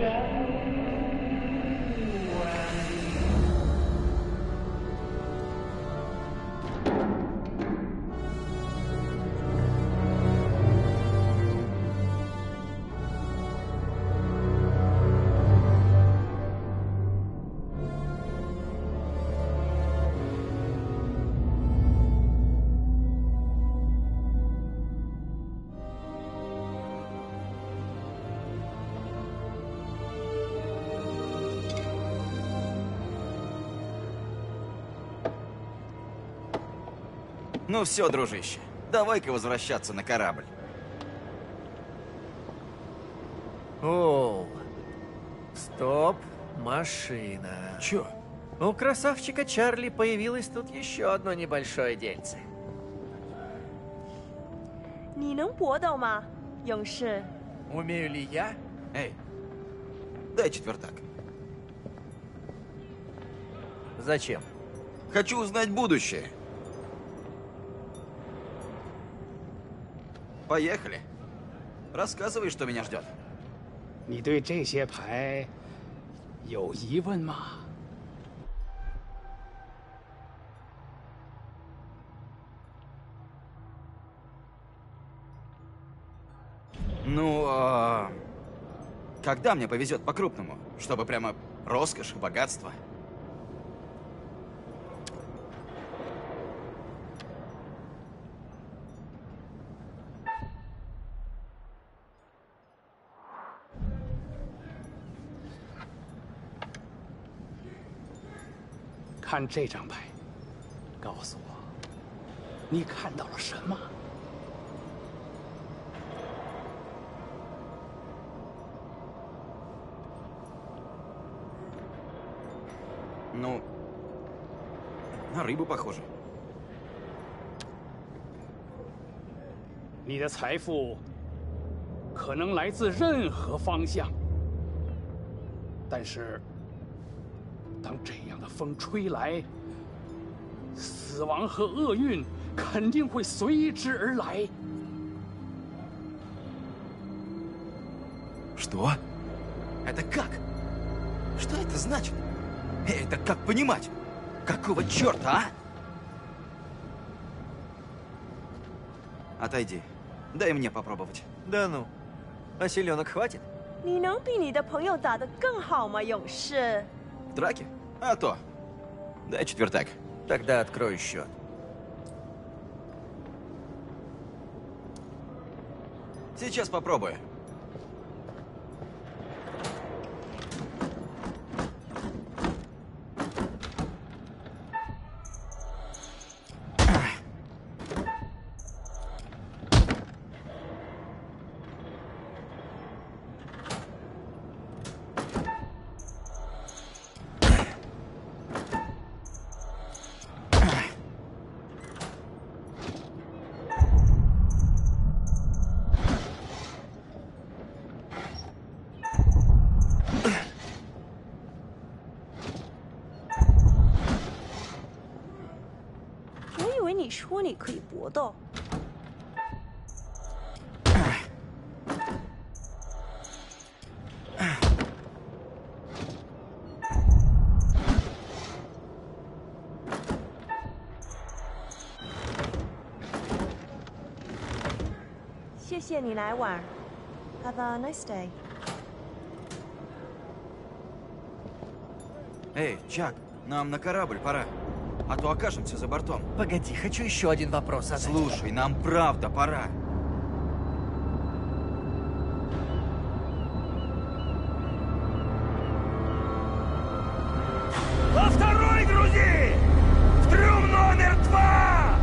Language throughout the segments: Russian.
Ну все, дружище, давай-ка возвращаться на корабль. О, стоп, машина. Чё? У красавчика Чарли появилось тут еще одно небольшое дельце. 你能搏斗吗，勇士？ Умею ли я? Эй, дай четвертак. Зачем? Хочу узнать будущее. Поехали. Рассказывай, что меня ждет. 你对这些牌有疑问吗？ Ну, когда мне повезет по-крупному? Чтобы прямо роскошь и богатство? 看这张牌，告诉我，你看到了什么？ Ну, на рыбу похоже. 你的财富可能来自任何方向，但是当这样的风吹来，死亡和厄运肯定会随之而来。 Что? Это как? Что это значит? Это как понимать? Какого черта, а? Отойди. Дай мне попробовать. Да ну, а селенок хватит? 你能比你的朋友打得更好吗，勇士？ В драке? А то. Дай четвертак. Тогда открою счет. Сейчас попробую. 以为你说你可以搏斗。谢谢你来玩 ，Have a nice day。 Эй, Чак, нам на корабль пора. А то окажемся за бортом. Погоди, хочу еще один вопрос задать. Слушай, нам правда пора. Во второй грузи! В трюм номер 2!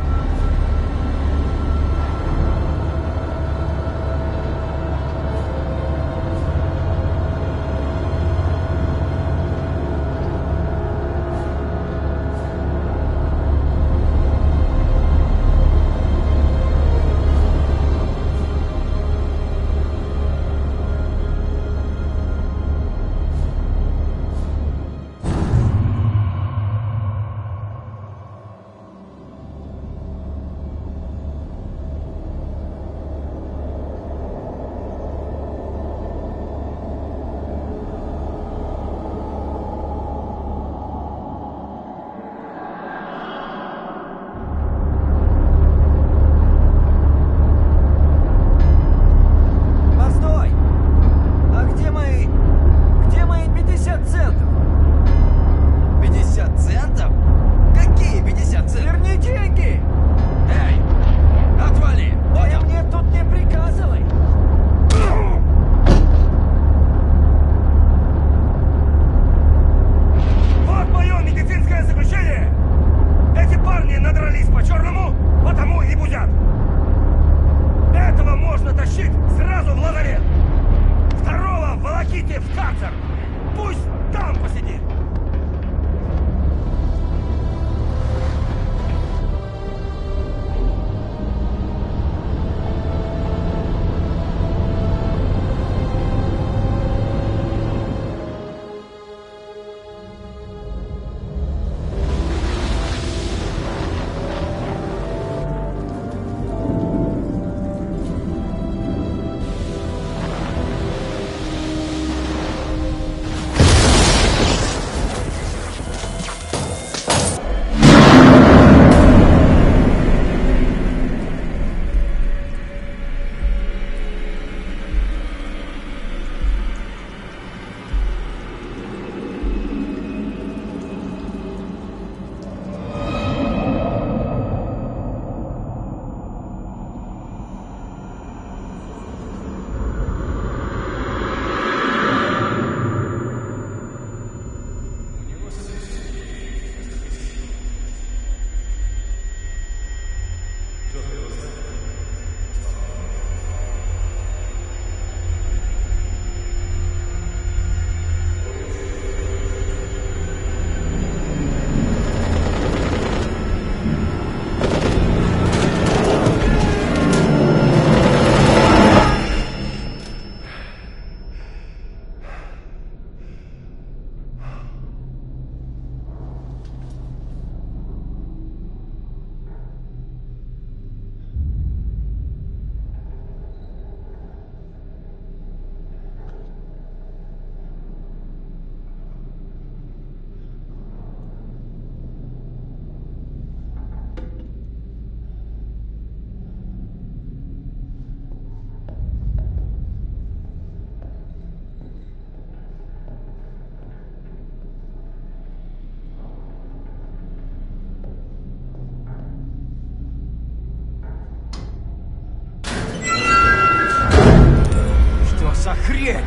дрянь!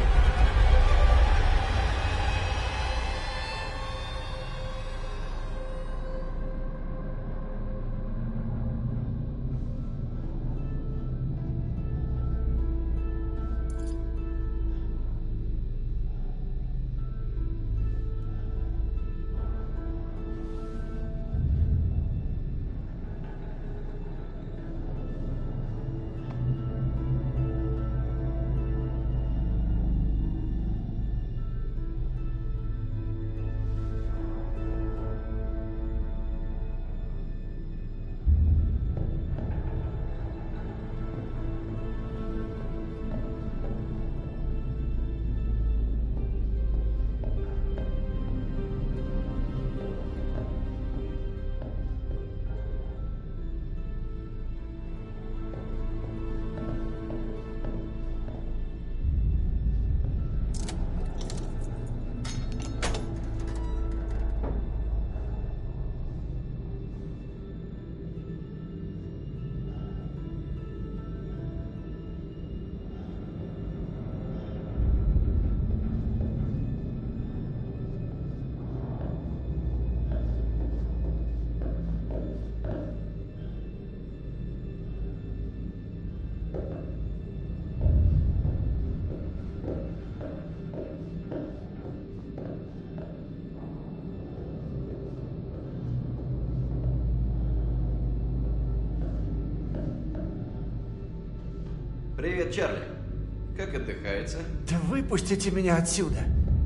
Привет, Чарли. Как отдыхается? Да выпустите меня отсюда.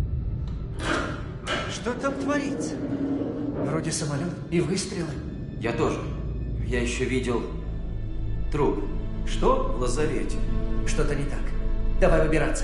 Что там творится? Вроде самолет и выстрелы. Я тоже. Я еще видел труп. Что? В лазарете. Что-то не так. Давай выбираться.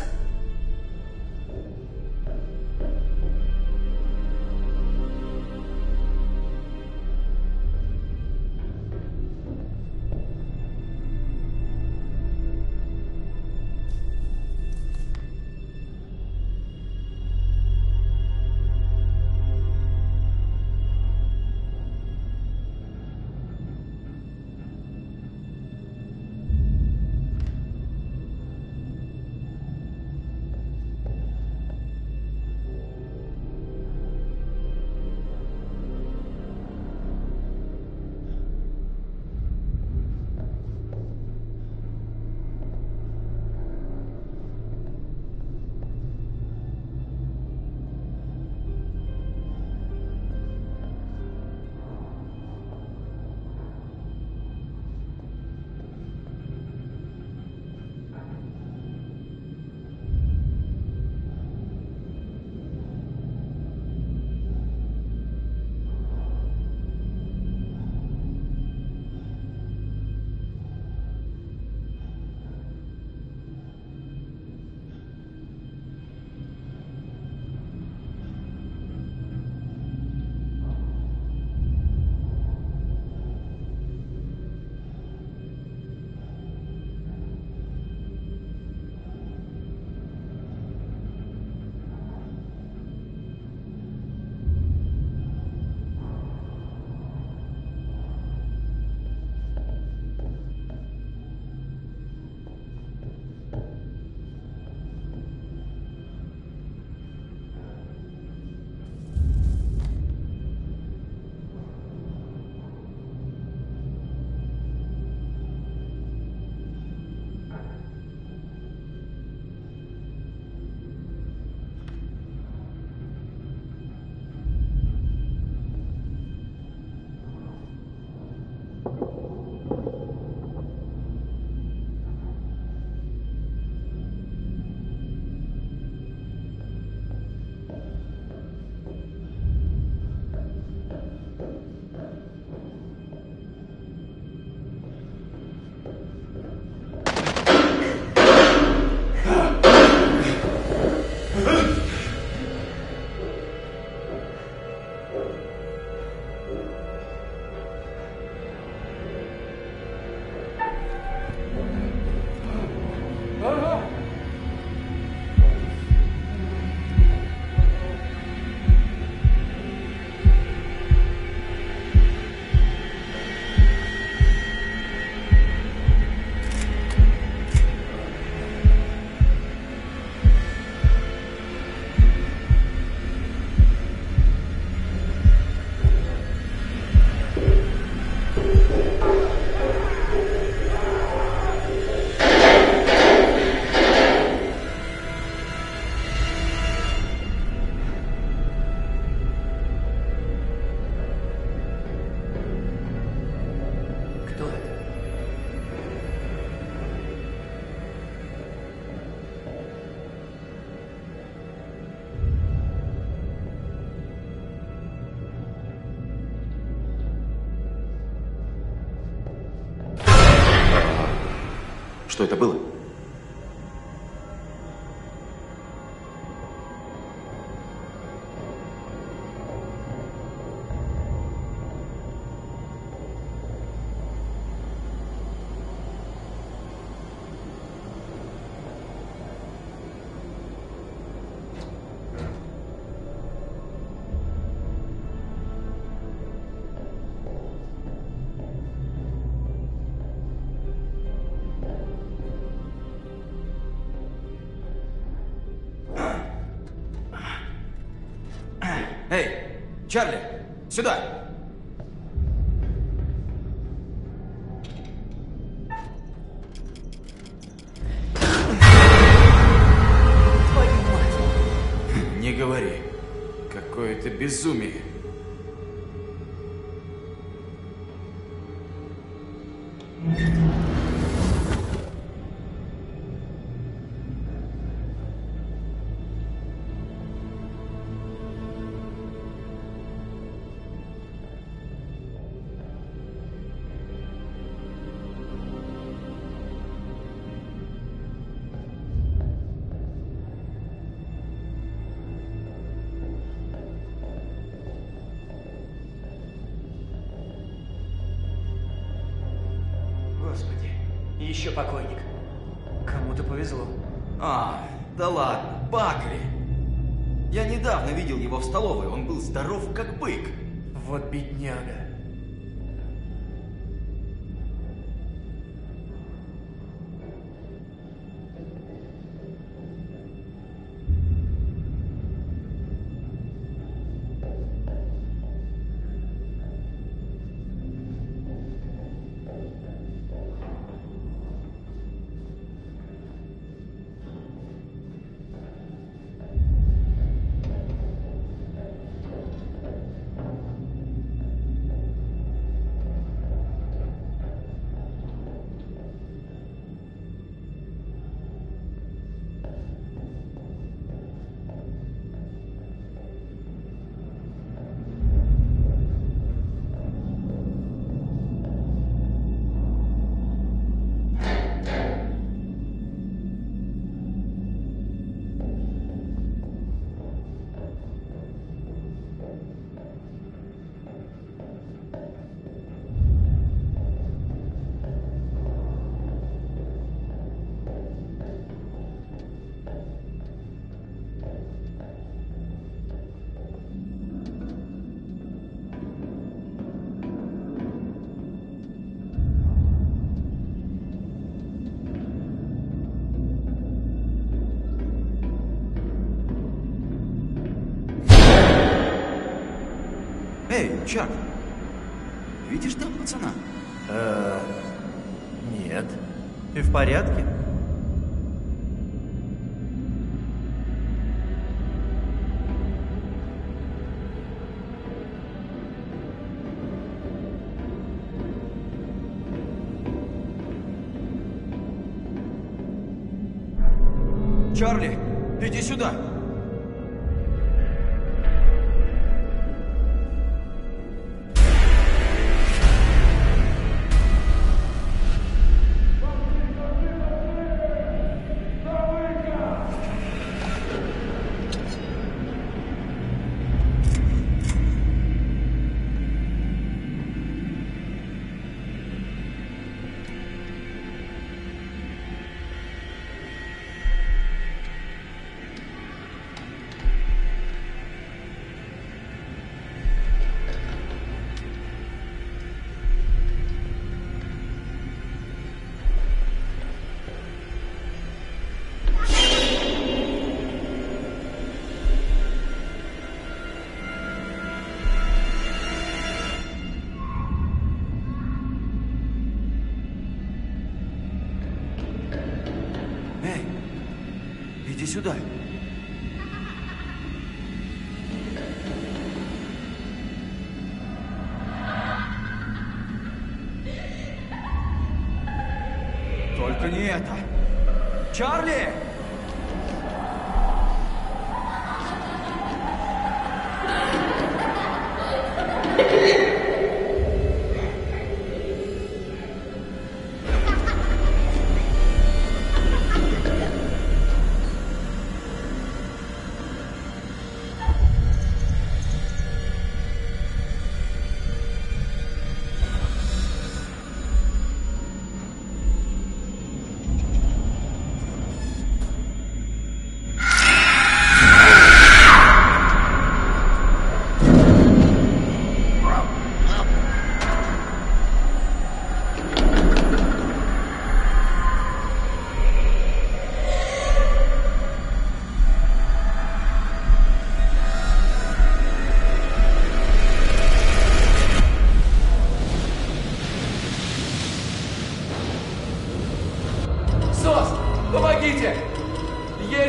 Что это было? Эй, Чарли, сюда! Твою мать! Не говори. Какое-то безумие. Господи, еще покойник. Кому-то повезло. А, да ладно, Бакли. Я недавно видел его в столовой, он был здоров как бык. Вот бедняга. Эй, Чак, видишь там пацана? Нет. Ты в порядке? Чарли, иди сюда! Эй, иди сюда. Только не это. Чарли!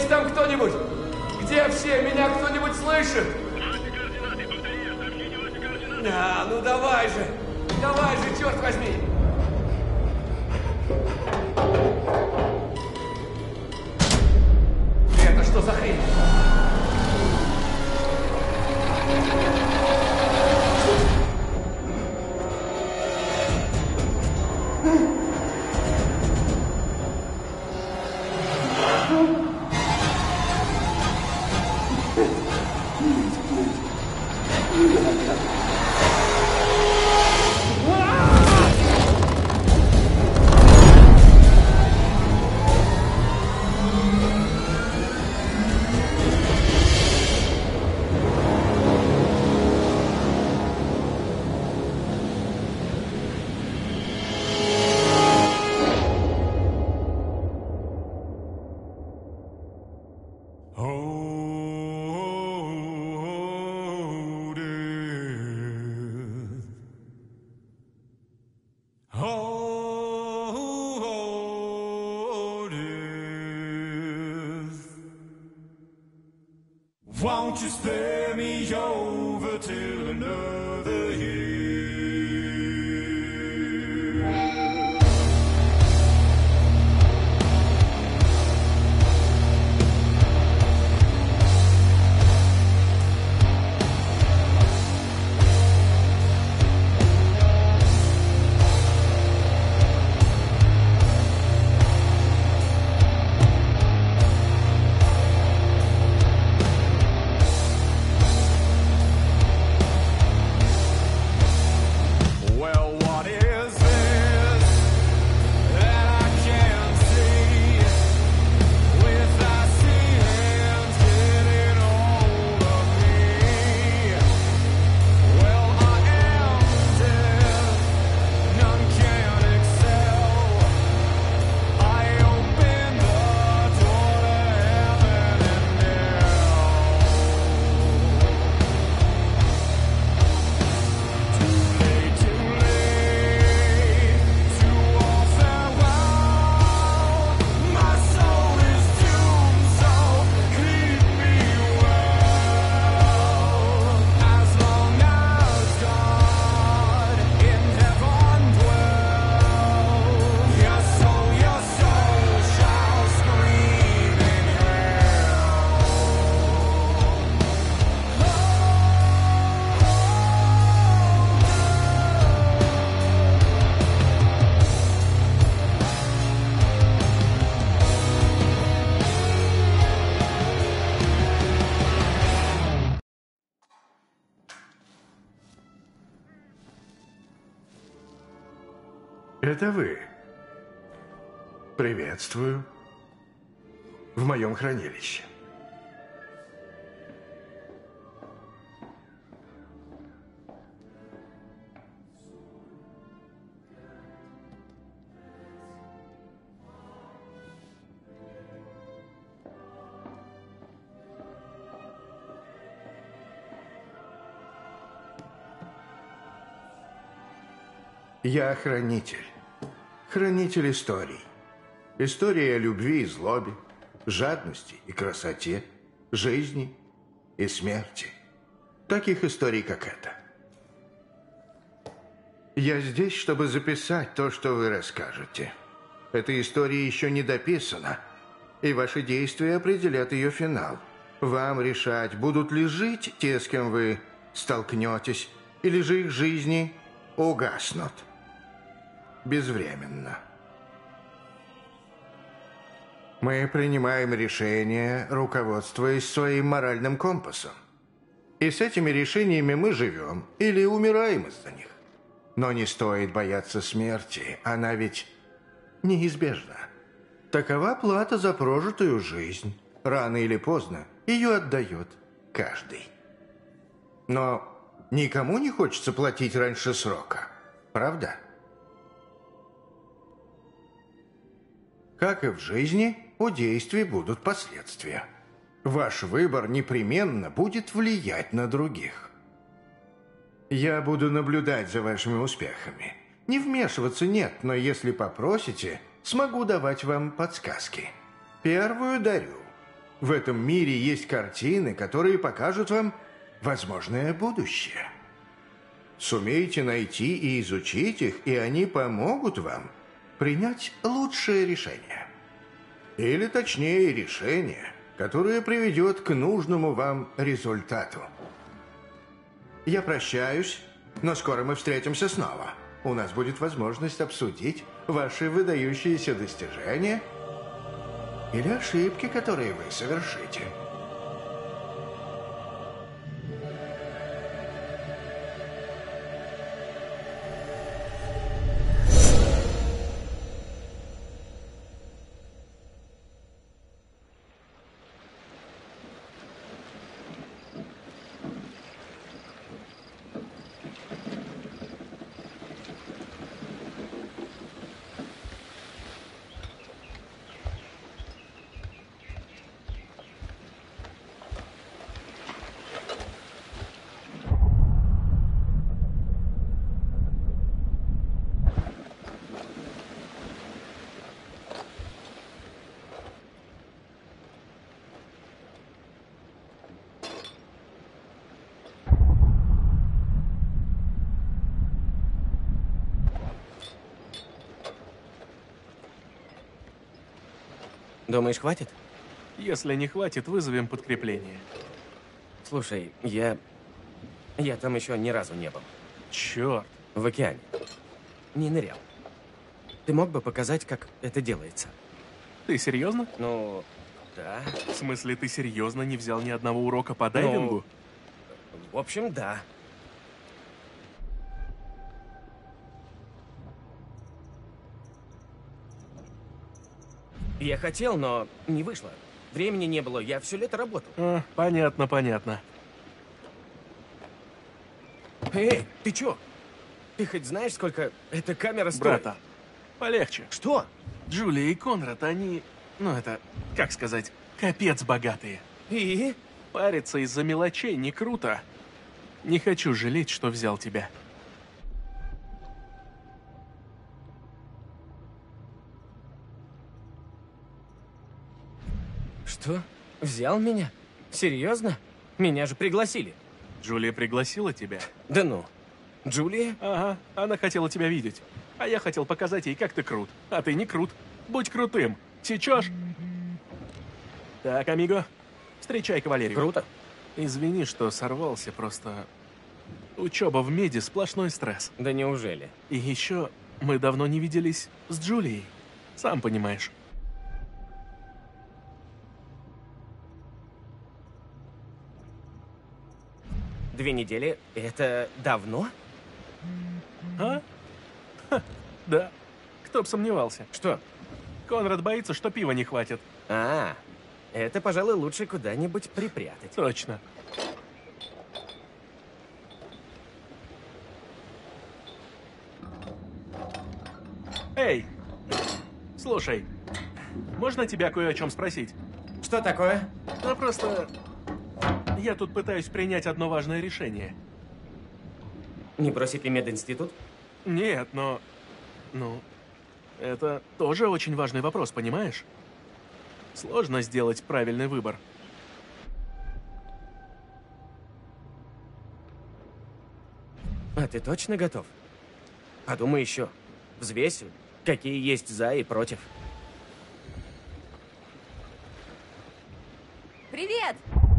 Есть там кто-нибудь? Где все? Меня кто-нибудь слышит? А, ну давай же! Давай же, черт возьми! Это что за хрень? Won't you spare me over till another year? Это вы? Приветствую. В моем хранилище. Я хранитель. Хранитель историй. История о любви и злобе, жадности и красоте, жизни и смерти. Таких историй, как эта. Я здесь, чтобы записать то, что вы расскажете. Эта история еще не дописана, и ваши действия определят ее финал. Вам решать, будут ли жить те, с кем вы столкнетесь, или же их жизни угаснут. Безвременно. Мы принимаем решения, руководствуясь своим моральным компасом. И с этими решениями мы живем или умираем из-за них. Но не стоит бояться смерти, она ведь неизбежна. Такова плата за прожитую жизнь. Рано или поздно ее отдает каждый. Но никому не хочется платить раньше срока, правда? Как и в жизни, у действий будут последствия. Ваш выбор непременно будет влиять на других. Я буду наблюдать за вашими успехами. Не вмешиваться нет, но если попросите, смогу давать вам подсказки. Первую дарю. В этом мире есть картины, которые покажут вам возможное будущее. Сумейте найти и изучить их, и они помогут вам принять лучшее решение. Или точнее, решение, которое приведет к нужному вам результату. Я прощаюсь, но скоро мы встретимся снова. У нас будет возможность обсудить ваши выдающиеся достижения или ошибки, которые вы совершите. Думаешь, хватит? Если не хватит, вызовем подкрепление. Слушай, я там еще ни разу не был. Черт. В океане. Не нырял. Ты мог бы показать, как это делается? Ты серьезно? Ну, да. В смысле, ты серьезно не взял ни одного урока по дайвингу? В общем, да. Я хотел, но не вышло. Времени не было, я все лето работал. Понятно, понятно. Эй, ты чё? Ты хоть знаешь, сколько эта камера стоит? Брата, полегче. Что? Джулия и Конрад, они... Ну, это, как сказать, капец богатые. И? Париться из-за мелочей не круто. Не хочу жалеть, что взял тебя. Что? Взял меня? Серьезно? Меня же пригласили. Джулия пригласила тебя? Да ну. Джулия? Ага, она хотела тебя видеть. А я хотел показать ей, как ты крут. А ты не крут. Будь крутым. Сечешь? Так, амиго, встречай кавалерию. Круто. Извини, что сорвался, просто... Учеба в меди — сплошной стресс. Да неужели? И еще мы давно не виделись с Джулией. Сам понимаешь. Две недели — это давно? А? Ха, да. Кто б сомневался. Что? Конрад боится, что пива не хватит. А, это, пожалуй, лучше куда-нибудь припрятать. Точно. Эй, слушай, можно тебя кое о чем спросить? Что такое? Да просто... Я тут пытаюсь принять одно важное решение. Не бросит ли мединститут? Нет, но... Ну, это тоже очень важный вопрос, понимаешь? Сложно сделать правильный выбор. А ты точно готов? Подумай еще. Взвесь, какие есть за и против. Привет!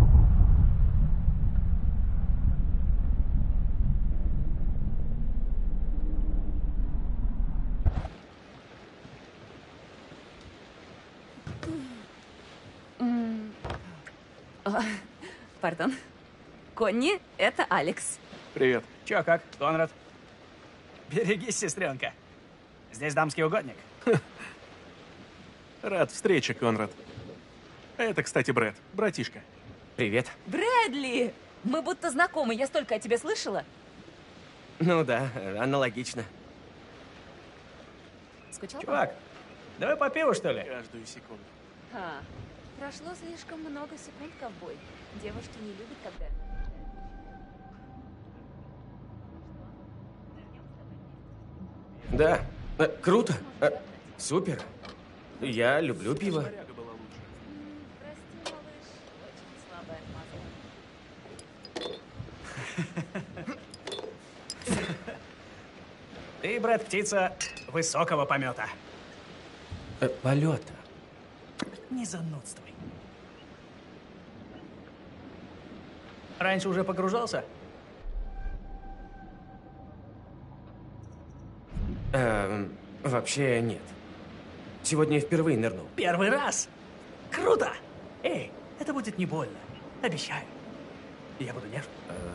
Пардон. Конни, это Алекс. Привет. Чё, как, Конрад? Берегись, сестренка. Здесь дамский угодник. Рад встрече, Конрад. Это, кстати, Брэд, братишка. Привет. Брэдли! Мы будто знакомы, я столько о тебе слышала. Ну да, аналогично. Скучал? Чувак, давай по пиву, что ли? Каждую секунду. Прошло слишком много секунд, ковбой. Девушки не любят, когда... Да, круто. Супер. Я люблю пиво. Прости, малыш, Ты, Брэд, птица высокого помета. Полета. Не занудствуй. Раньше уже погружался? Вообще нет. Сегодня я впервые нырнул. Первый раз? Круто! Эй, это будет не больно. Обещаю. Я буду нежен.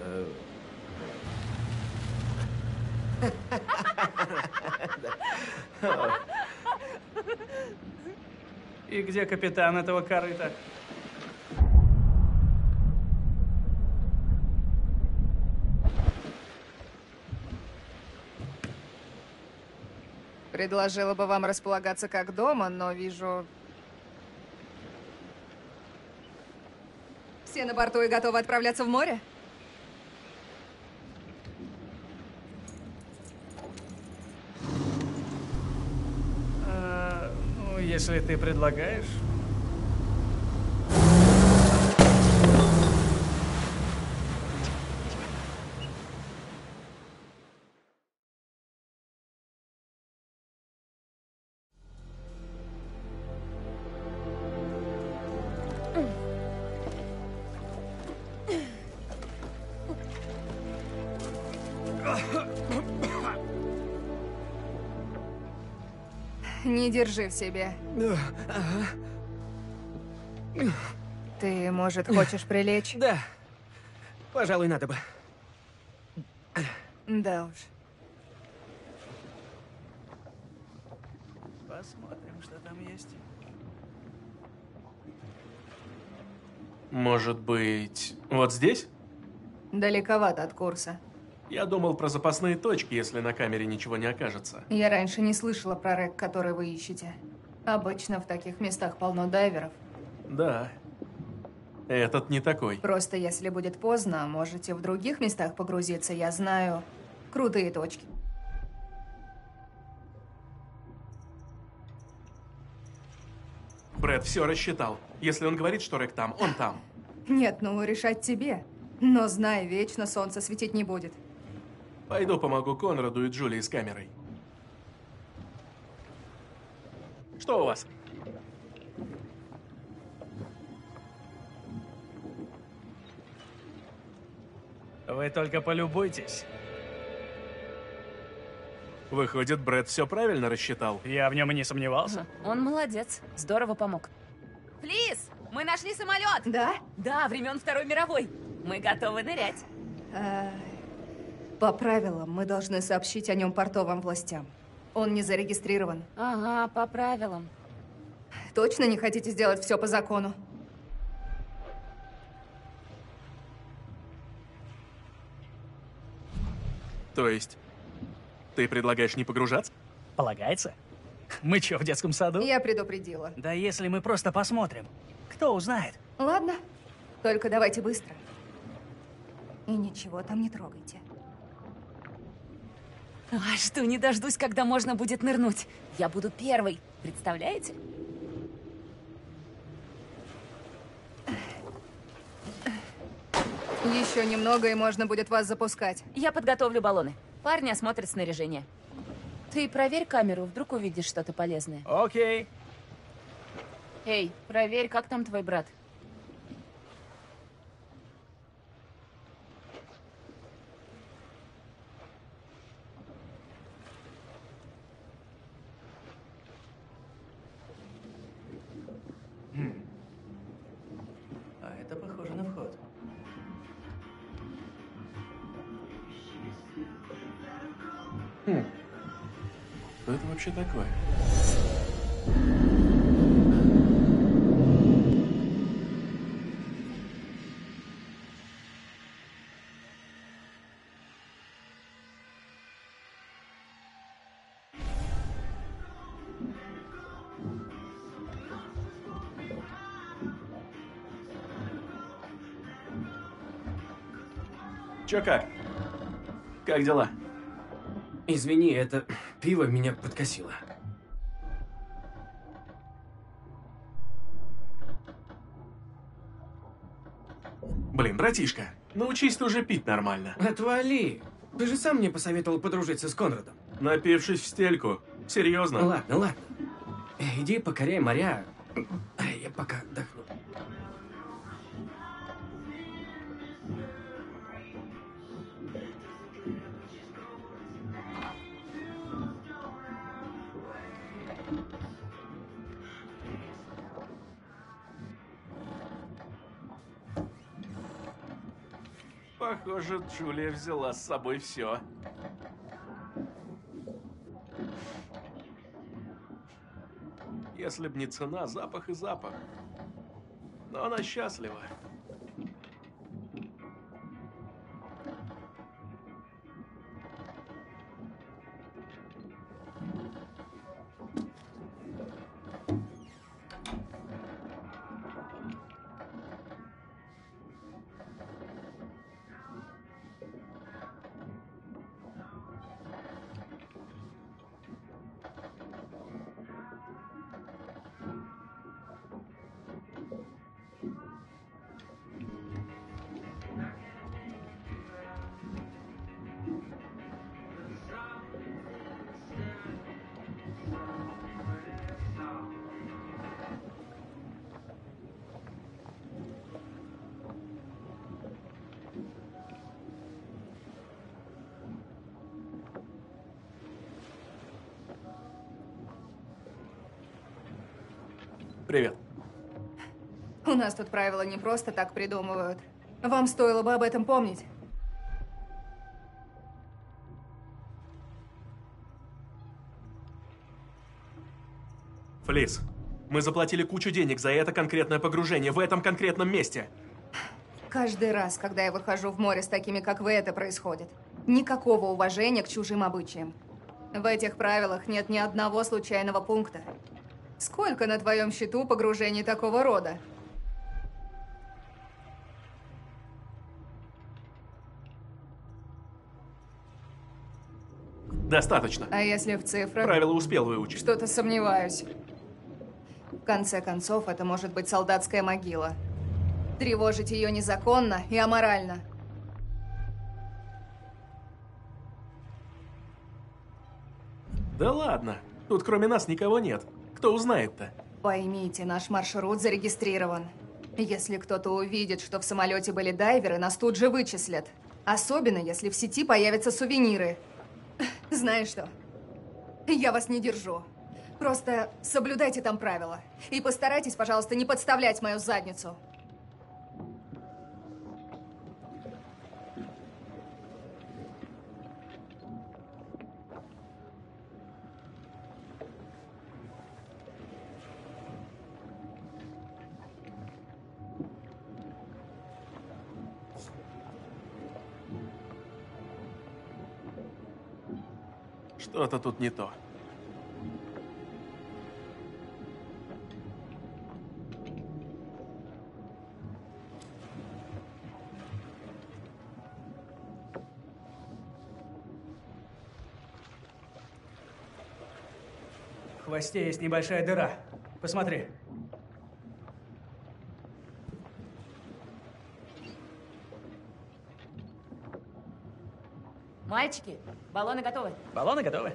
И где капитан этого корыта? Предложила бы вам располагаться как дома, но вижу... Все на борту и готовы отправляться в море? Ну, если ты предлагаешь... Не держи в себе. Ты, может, хочешь прилечь? Да. Пожалуй, надо бы. Да уж. Посмотрим, что там есть. Может быть, вот здесь? Далековато от курса. Я думал про запасные точки, если на камере ничего не окажется. Я раньше не слышала про рэк, который вы ищете. Обычно в таких местах полно дайверов. Да. Этот не такой. Просто если будет поздно, можете в других местах погрузиться. Я знаю крутые точки. Брэд все рассчитал. Если он говорит, что рэк там, он там. Нет, ну решать тебе. Но знай, вечно солнце светить не будет. Пойду помогу Конраду и Джулии с камерой. Что у вас? Вы только полюбуйтесь. Выходит, Брэд все правильно рассчитал. Я в нем и не сомневался. Он молодец. Здорово помог. Плиз, мы нашли самолет. Да? Да, времен Второй мировой. Мы готовы нырять. По правилам, мы должны сообщить о нем портовым властям. Он не зарегистрирован. Ага, по правилам. Точно не хотите сделать все по закону? То есть, ты предлагаешь не погружаться? Полагается? Мы что, в детском саду? Я предупредила. Да если мы просто посмотрим. Кто узнает? Ладно, только давайте быстро. И ничего там не трогайте. А что, не дождусь, когда можно будет нырнуть. Я буду первой. Представляете? Еще немного, и можно будет вас запускать. Я подготовлю баллоны. Парни осмотрят снаряжение. Ты проверь камеру, вдруг увидишь что-то полезное. Окей. Эй, проверь, как там твой брат. А это похоже на вход. Что это вообще такое? Чё как? Как дела? Извини, это пиво меня подкосило. Блин, братишка, Научись ты уже пить нормально. Отвали! Ты же сам мне посоветовал подружиться с Конрадом. Напившись в стельку. Серьезно? Ладно, ладно. Иди покоряй моря. А я пока отдохну. Похоже, Джулия взяла с собой все. Если б не цена, запах и запах. Но она счастлива. Привет. У нас тут правила не просто так придумывают. Вам стоило бы об этом помнить. Флис, мы заплатили кучу денег за это конкретное погружение в этом конкретном месте. Каждый раз, когда я выхожу в море с такими, как вы, это происходит. Никакого уважения к чужим обычаям. В этих правилах нет ни одного случайного пункта. Сколько на твоем счету погружений такого рода? Достаточно. А если в цифрах? Правила успел выучить. Что-то сомневаюсь. В конце концов, это может быть солдатская могила. Тревожить ее незаконно и аморально. Да ладно. Тут кроме нас никого нет. Кто узнает-то? Поймите, наш маршрут зарегистрирован. Если кто-то увидит, что в самолете были дайверы, нас тут же вычислят. Особенно, если в сети появятся сувениры. Знаешь что? Я вас не держу. Просто соблюдайте там правила. И постарайтесь, пожалуйста, не подставлять мою задницу. Что-то тут не то. В хвосте есть небольшая дыра. Посмотри. Мальчики, баллоны готовы. Баллоны готовы.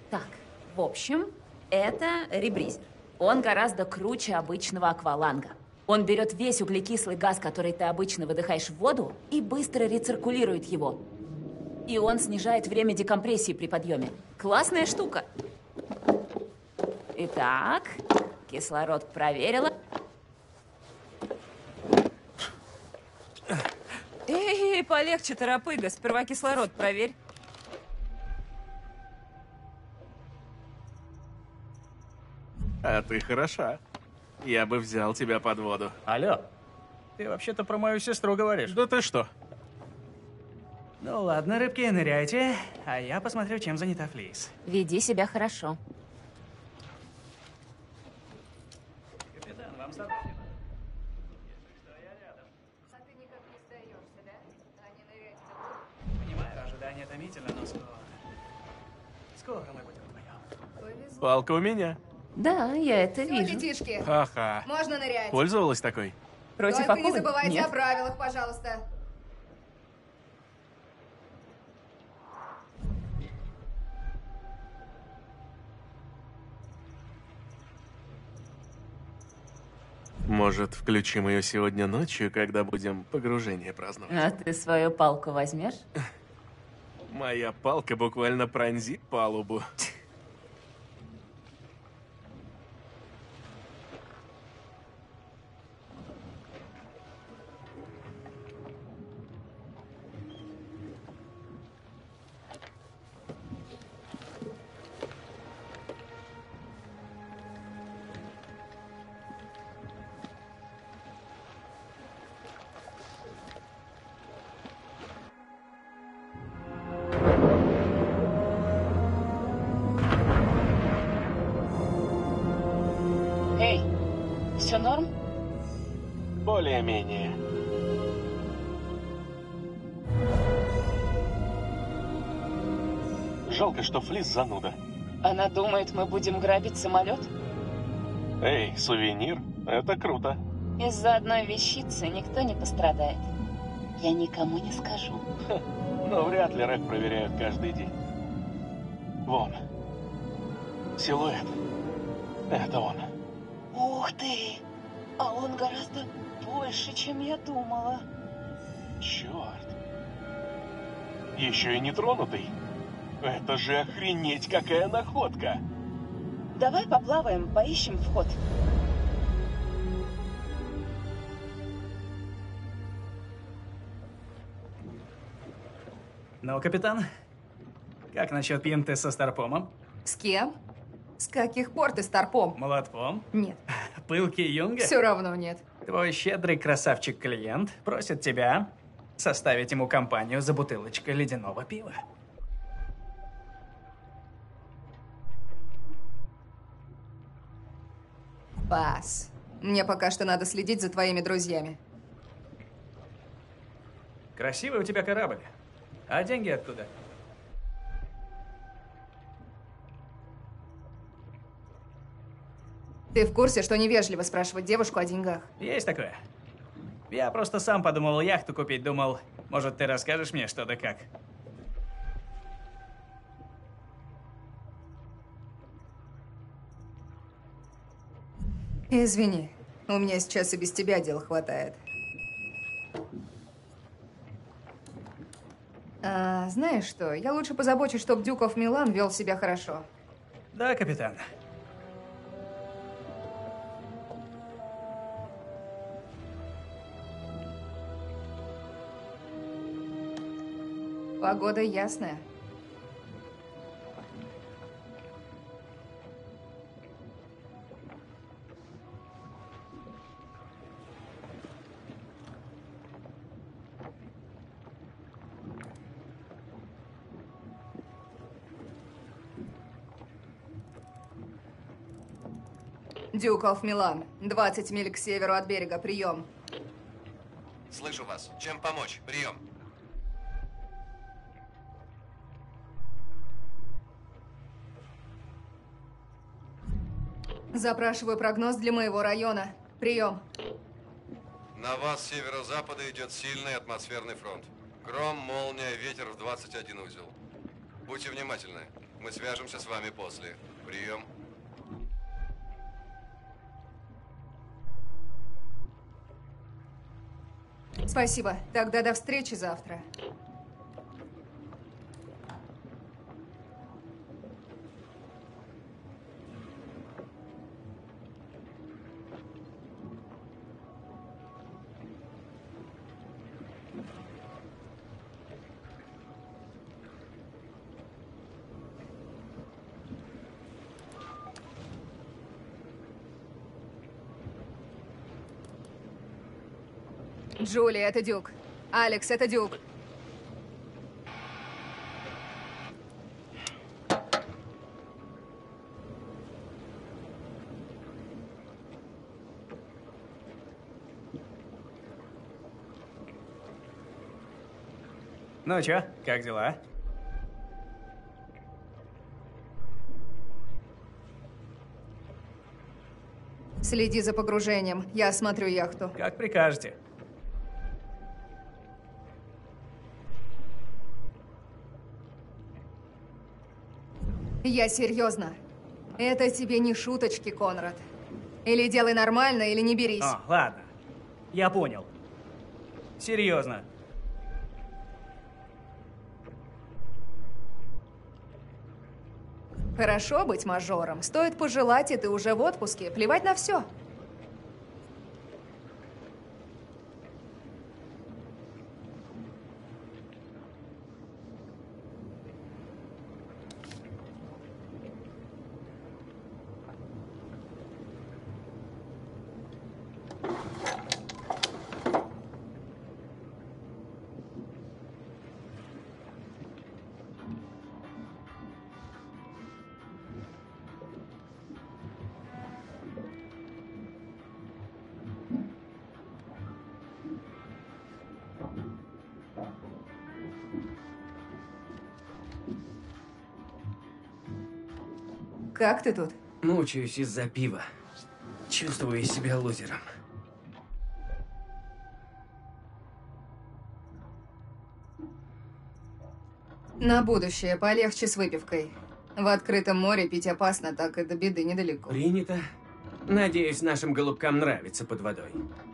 Так, в общем, это ребризер. Он гораздо круче обычного акваланга. Он берет весь углекислый газ, который ты обычно выдыхаешь в воду, и быстро рециркулирует его. И он снижает время декомпрессии при подъеме. Классная штука. Итак, кислород проверила. Эй, полегче, торопыга. Сперва кислород проверь. А ты хороша. Я бы взял тебя под воду. Алло, ты вообще-то про мою сестру говоришь? Да ты что? Ну ладно, рыбки, ныряйте, а я посмотрю, чем занята Флис. Веди себя хорошо. Капитан, вам стар... А ты никак не сдаешься, да? Они нырять не будут? Понимаю, ожидание томительно, но скоро. Скоро мы будем вдвоем. Повезло. Палка у меня. Да, я это Всё, вижу. детишки, Ха-ха. можно нырять. Пользовалась такой? Против Только не акулы? забывайте Нет. о правилах, пожалуйста. Может, включим ее сегодня ночью, когда будем погружение праздновать? А ты свою палку возьмешь? Моя палка буквально пронзит палубу. Эй, все норм? Более-менее. Жалко, что Флис зануда. Она думает, мы будем грабить самолет? Эй, сувенир, это круто. Из-за одной вещицы никто не пострадает. Я никому не скажу. Но вряд ли рэк проверяют каждый день. Вон. Силуэт. Это он. Ух ты! А он гораздо больше, чем я думала. Черт. Еще и не тронутый. Это же охренеть какая находка. Давай поплаваем, поищем вход. Ну, капитан, как насчет пинты со старпомом? С кем? С каких пор ты старпом? Молотком? Нет. Пылки Юнга? Все равно нет. Твой щедрый красавчик-клиент просит тебя составить ему компанию за бутылочкой ледяного пива. Пас. Мне пока что надо следить за твоими друзьями. Красивый у тебя корабль. А деньги откуда? Ты в курсе, что невежливо спрашивать девушку о деньгах? Есть такое. Я просто сам подумал яхту купить. Думал, может, ты расскажешь мне что да как. Извини, у меня сейчас и без тебя дел хватает. Знаешь что, я лучше позабочусь, чтобы Дюков Милан вел себя хорошо. Да, капитан. Погода ясная. Дюков Милан, 20 миль к северу от берега, прием. Слышу вас. Чем помочь? Прием. Запрашиваю прогноз для моего района. Прием. На вас с северо-запада идет сильный атмосферный фронт. Гром, молния, ветер в 21 узел. Будьте внимательны. Мы свяжемся с вами после. Прием. Спасибо. Тогда до встречи завтра. Джули, это Дюк. Алекс, это Дюк. Ну чё, как дела? Следи за погружением. Я осмотрю яхту. Как прикажете. Я серьезно. Это тебе не шуточки, Конрад. Или делай нормально, или не берись. О, ладно. Я понял. Серьезно. Хорошо быть мажором. Стоит пожелать, и ты уже в отпуске. Плевать на все. Как ты тут? Мучаюсь из-за пива. Чувствую себя лузером. На будущее полегче с выпивкой. В открытом море пить опасно, так и до беды недалеко. Принято. Надеюсь, нашим голубкам нравится под водой.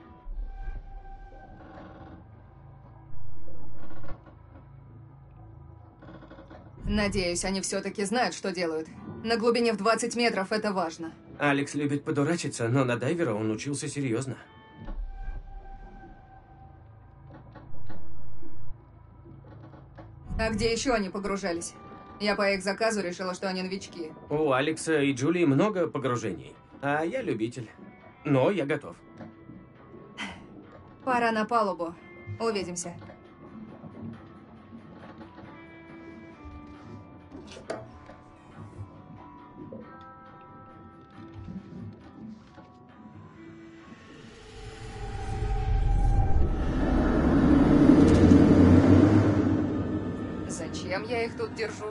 Надеюсь, они все-таки знают, что делают. На глубине в 20 метров это важно. Алекс любит подурачиться, но на дайвера он учился серьезно. А где еще они погружались? Я по их заказу решила, что они новички. У Алекса и Джулии много погружений, а я любитель. Но я готов. Пора на палубу. Увидимся. Зачем я их тут держу?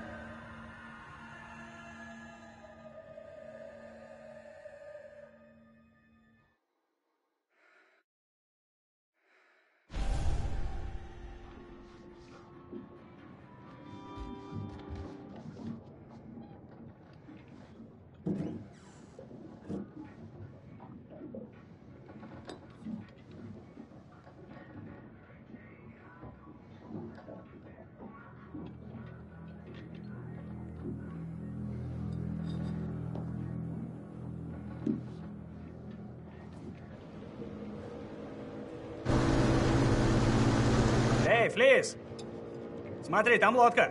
Эй, Флис! Смотри, там лодка.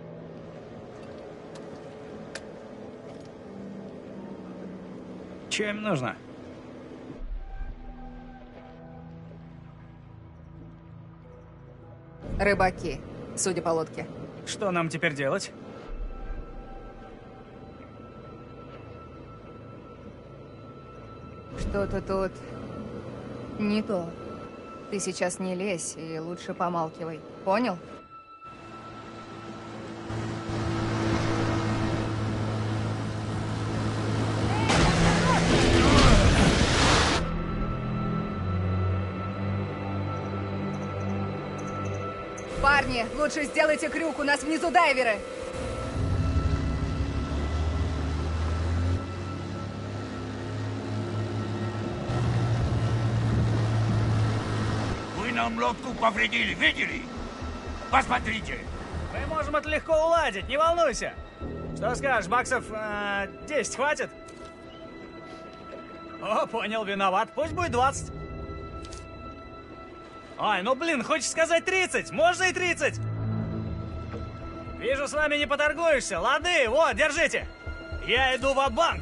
Че им нужно? Рыбаки, судя по лодке. Что нам теперь делать? Что-то тут не то. Ты сейчас не лезь и лучше помалкивай. Понял? Парни, лучше сделайте крюк, у нас внизу дайверы. нам лодку повредили, видели? Посмотрите. Мы можем это легко уладить, не волнуйся. Что скажешь, баксов 10 хватит? О, понял, виноват. Пусть будет 20. Ой, ну блин, хочешь сказать 30? Можно и 30. Вижу, с вами не поторгуешься. Лады, вот, держите. Я иду в банк.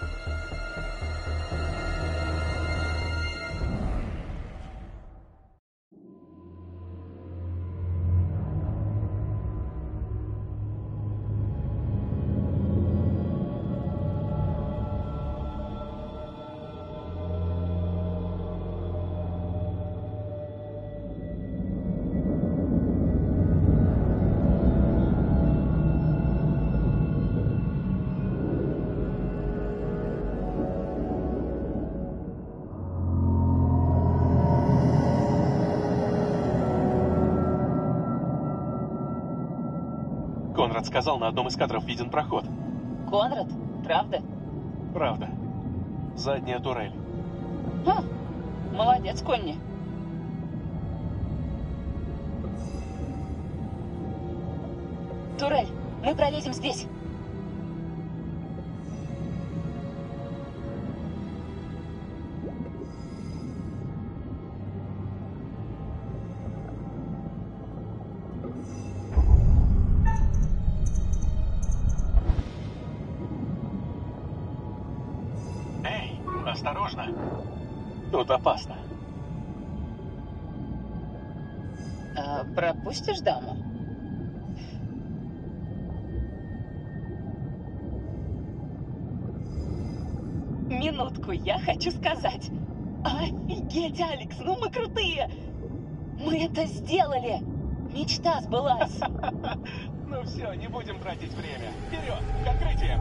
Конрад сказал, на одном из кадров виден проход. Конрад? Правда? Правда. Задняя турель. Ха, молодец, Конни. Турель, мы пролезем здесь. Осторожно. Тут опасно. Пропустишь даму? Минутку, я хочу сказать. Офигеть, Алекс, ну мы крутые! Мы это сделали! Мечта сбылась! Ну все, не будем тратить время. Вперед, к открытию!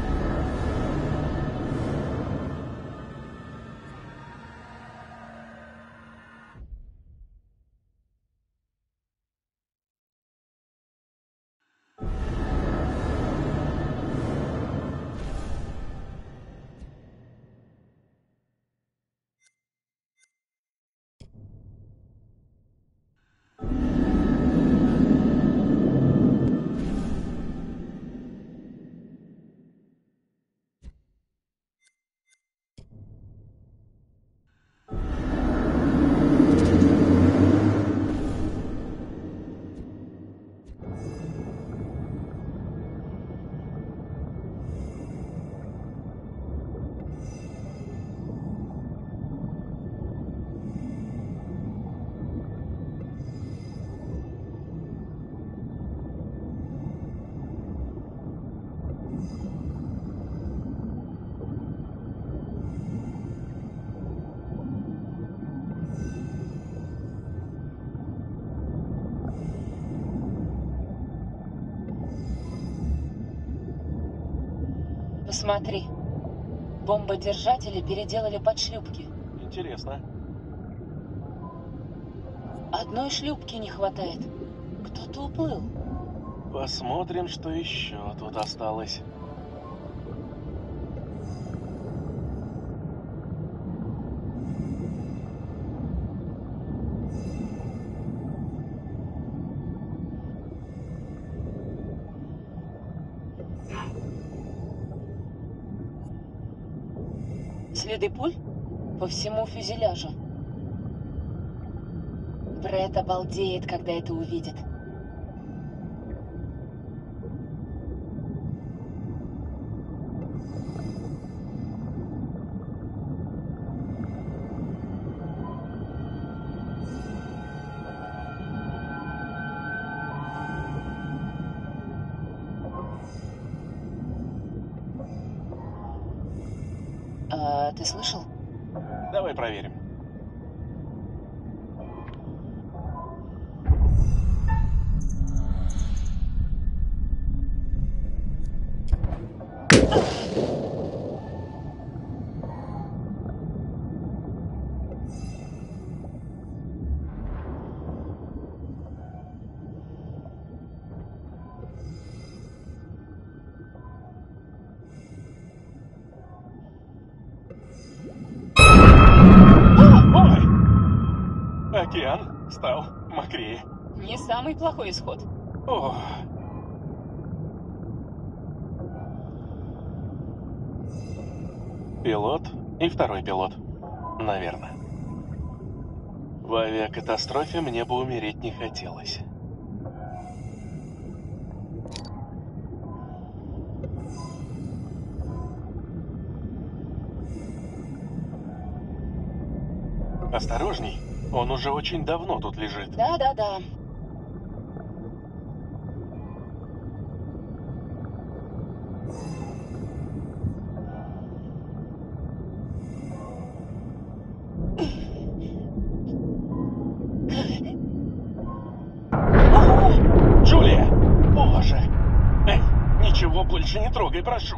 Смотри, бомбодержатели переделали под шлюпки. Интересно. Одной шлюпки не хватает. Кто-то уплыл. Посмотрим, что еще тут осталось. Следы пуль по всему фюзеляжу. Брэд обалдеет, когда это увидит. Ты слышал? Давай проверим. Океан стал мокрее. Не самый плохой исход. О. Пилот и второй пилот. Наверное. В авиакатастрофе мне бы умереть не хотелось. Осторожней, он уже очень давно тут лежит. Да. Джулия! Боже! Эй, ничего больше не трогай, прошу.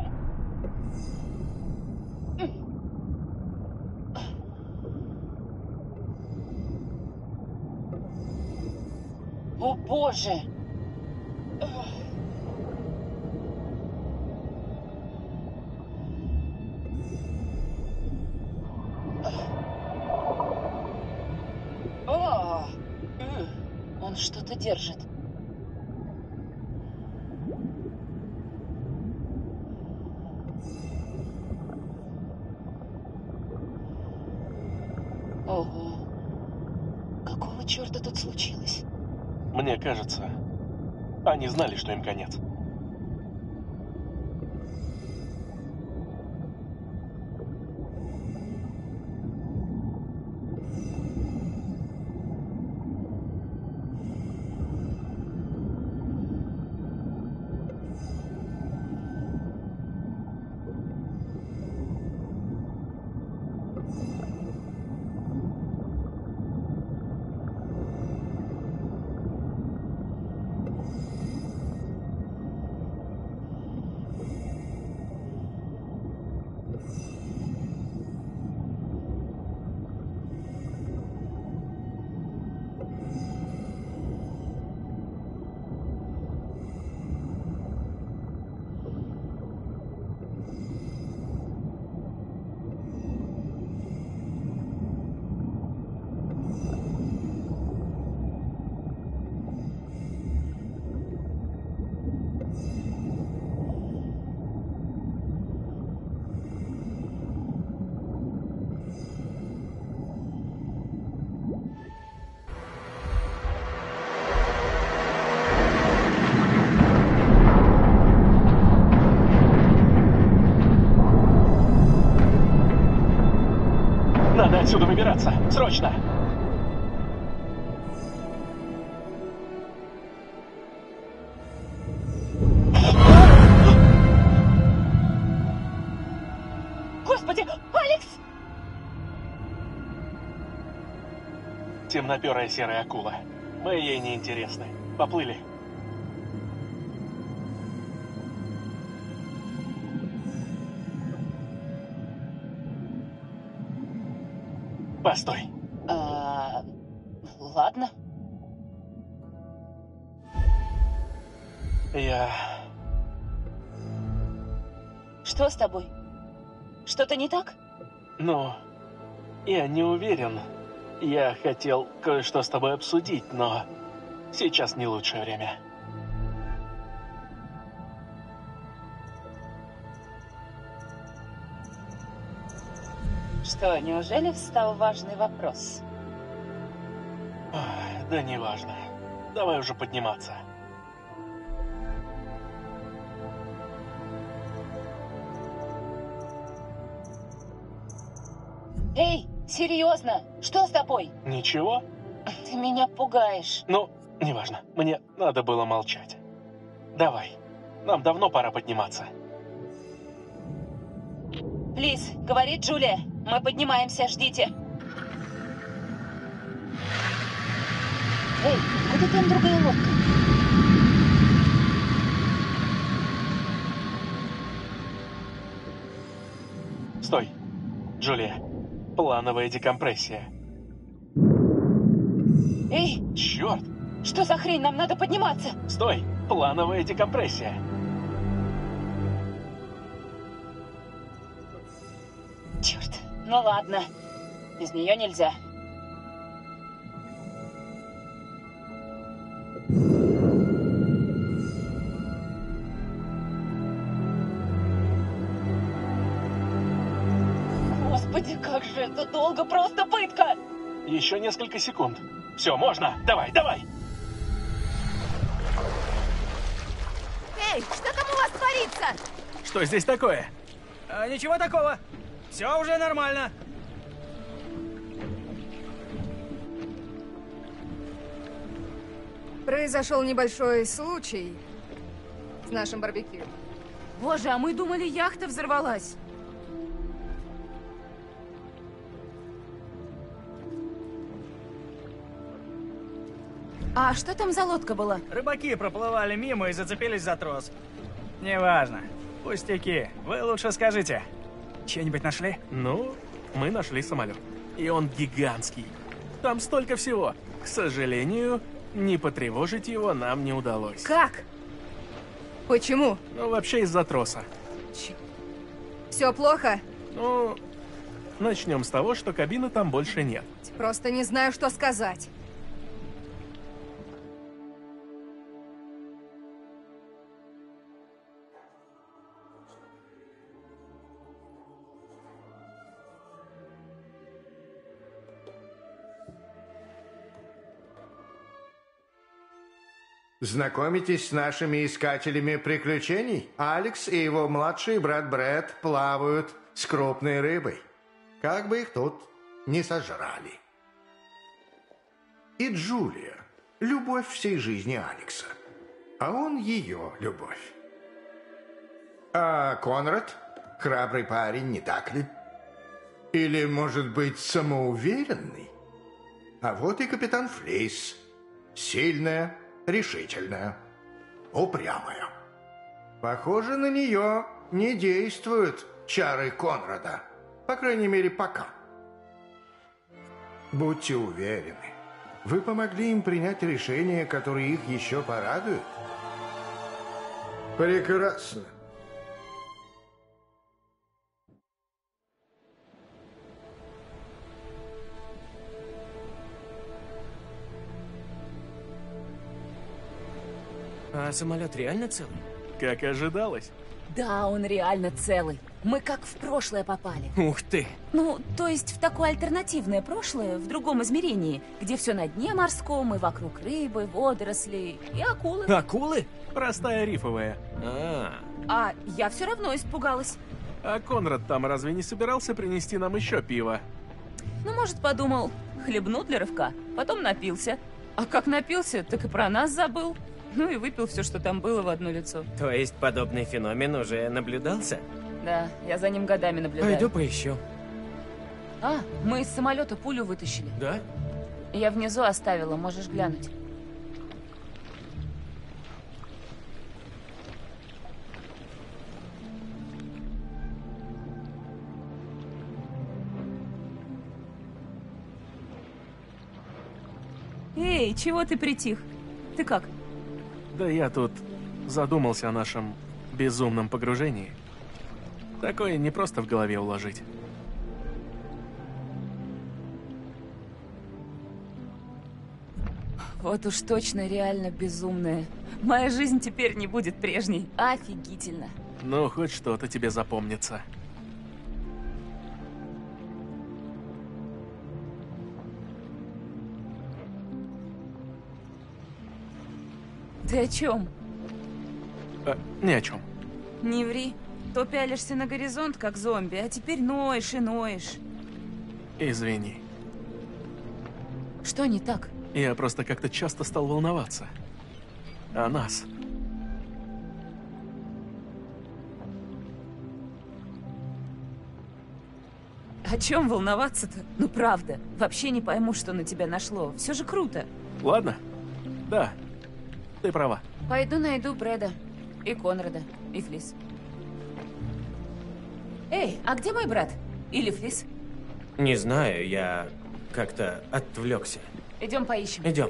О, боже! Он что-то держит. Ого. Какого черта тут случилось? Мне кажется, они знали, что им конец. Надо отсюда выбираться. Срочно! Господи, Алекс! Темноперая серая акула. Мы ей не интересны. Поплыли. Постой. Ладно. Что с тобой? Что-то не так? Ну, я не уверен. Я хотел кое-что с тобой обсудить, но сейчас не лучшее время. Что, неужели встал важный вопрос? Да неважно. Давай уже подниматься. Эй, серьезно? Что с тобой? Ничего? Ты меня пугаешь. Ну, неважно. Мне надо было молчать. Давай. Нам давно пора подниматься. Плиз, говорит Джулия. Мы поднимаемся, ждите. Эй, куда там другая лодка? Стой. Джулия, плановая декомпрессия. Эй! Черт! Что за хрень? Нам надо подниматься! Стой! Плановая декомпрессия. Черт, ну ладно. Без нее нельзя. Господи, как же это долго, просто пытка! Еще несколько секунд. Все, можно. Давай, давай. Эй, что там у вас творится? Что здесь такое? Ничего такого. Все уже нормально. Произошел небольшой случай с нашим барбекю. Боже, а мы думали, яхта взорвалась. А что там за лодка была? Рыбаки проплывали мимо и зацепились за трос. Неважно. Пустяки. Вы лучше скажите. Что-нибудь нашли? Ну, мы нашли самолет. И он гигантский. Там столько всего. К сожалению, не потревожить его нам не удалось. Как? Почему? Ну, вообще из-за троса. Все плохо? Ну, начнем с того, что кабины там больше нет. Просто не знаю, что сказать. Знакомитесь с нашими искателями приключений? Алекс и его младший брат Брэд плавают с крупной рыбой. Как бы их тут не сожрали. И Джулия – любовь всей жизни Алекса. А он ее любовь. А Конрад – храбрый парень, не так ли? Или, может быть, самоуверенный? А вот и капитан Флис. Сильная, решительная, упрямая. Похоже, на нее не действуют чары Конрада. По крайней мере, пока. Будьте уверены, вы помогли им принять решение, которое их еще порадует. Прекрасно. А самолет реально целый? Как ожидалось. Да, он реально целый. Мы как в прошлое попали. Ух ты! Ну, то есть в такое альтернативное прошлое, в другом измерении, где все на дне морском, и вокруг рыбы, водоросли и акулы. Акулы? Простая рифовая. А я все равно испугалась. А Конрад там разве не собирался принести нам еще пиво? Ну, может, подумал, хлебну для рывка, потом напился. А как напился, так и про нас забыл. Ну и выпил все, что там было, в одно лицо. То есть подобный феномен уже наблюдался? Да, я за ним годами наблюдаю. Пойду поищу. А, мы из самолета пулю вытащили. Да? Я внизу оставила, можешь глянуть. Эй, чего ты притих? Ты как? Да я тут задумался о нашем безумном погружении. Такое не просто в голове уложить. Вот уж точно реально безумная. Моя жизнь теперь не будет прежней. Офигительно. Ну, хоть что-то тебе запомнится. Ты о чем? Ни о чем. Не ври. То пялишься на горизонт, как зомби, а теперь ноешь и ноешь. Извини. Что не так? Я просто как-то часто стал волноваться. О нас. О чем волноваться-то? Ну правда, вообще не пойму, что на тебя нашло. Все же круто. Ладно? Да, ты права. Пойду найду Брэда. И Конрада. И Флис. Эй, а где мой брат? Или Флис? Не знаю, я как-то отвлекся. Идем поищем. Идем.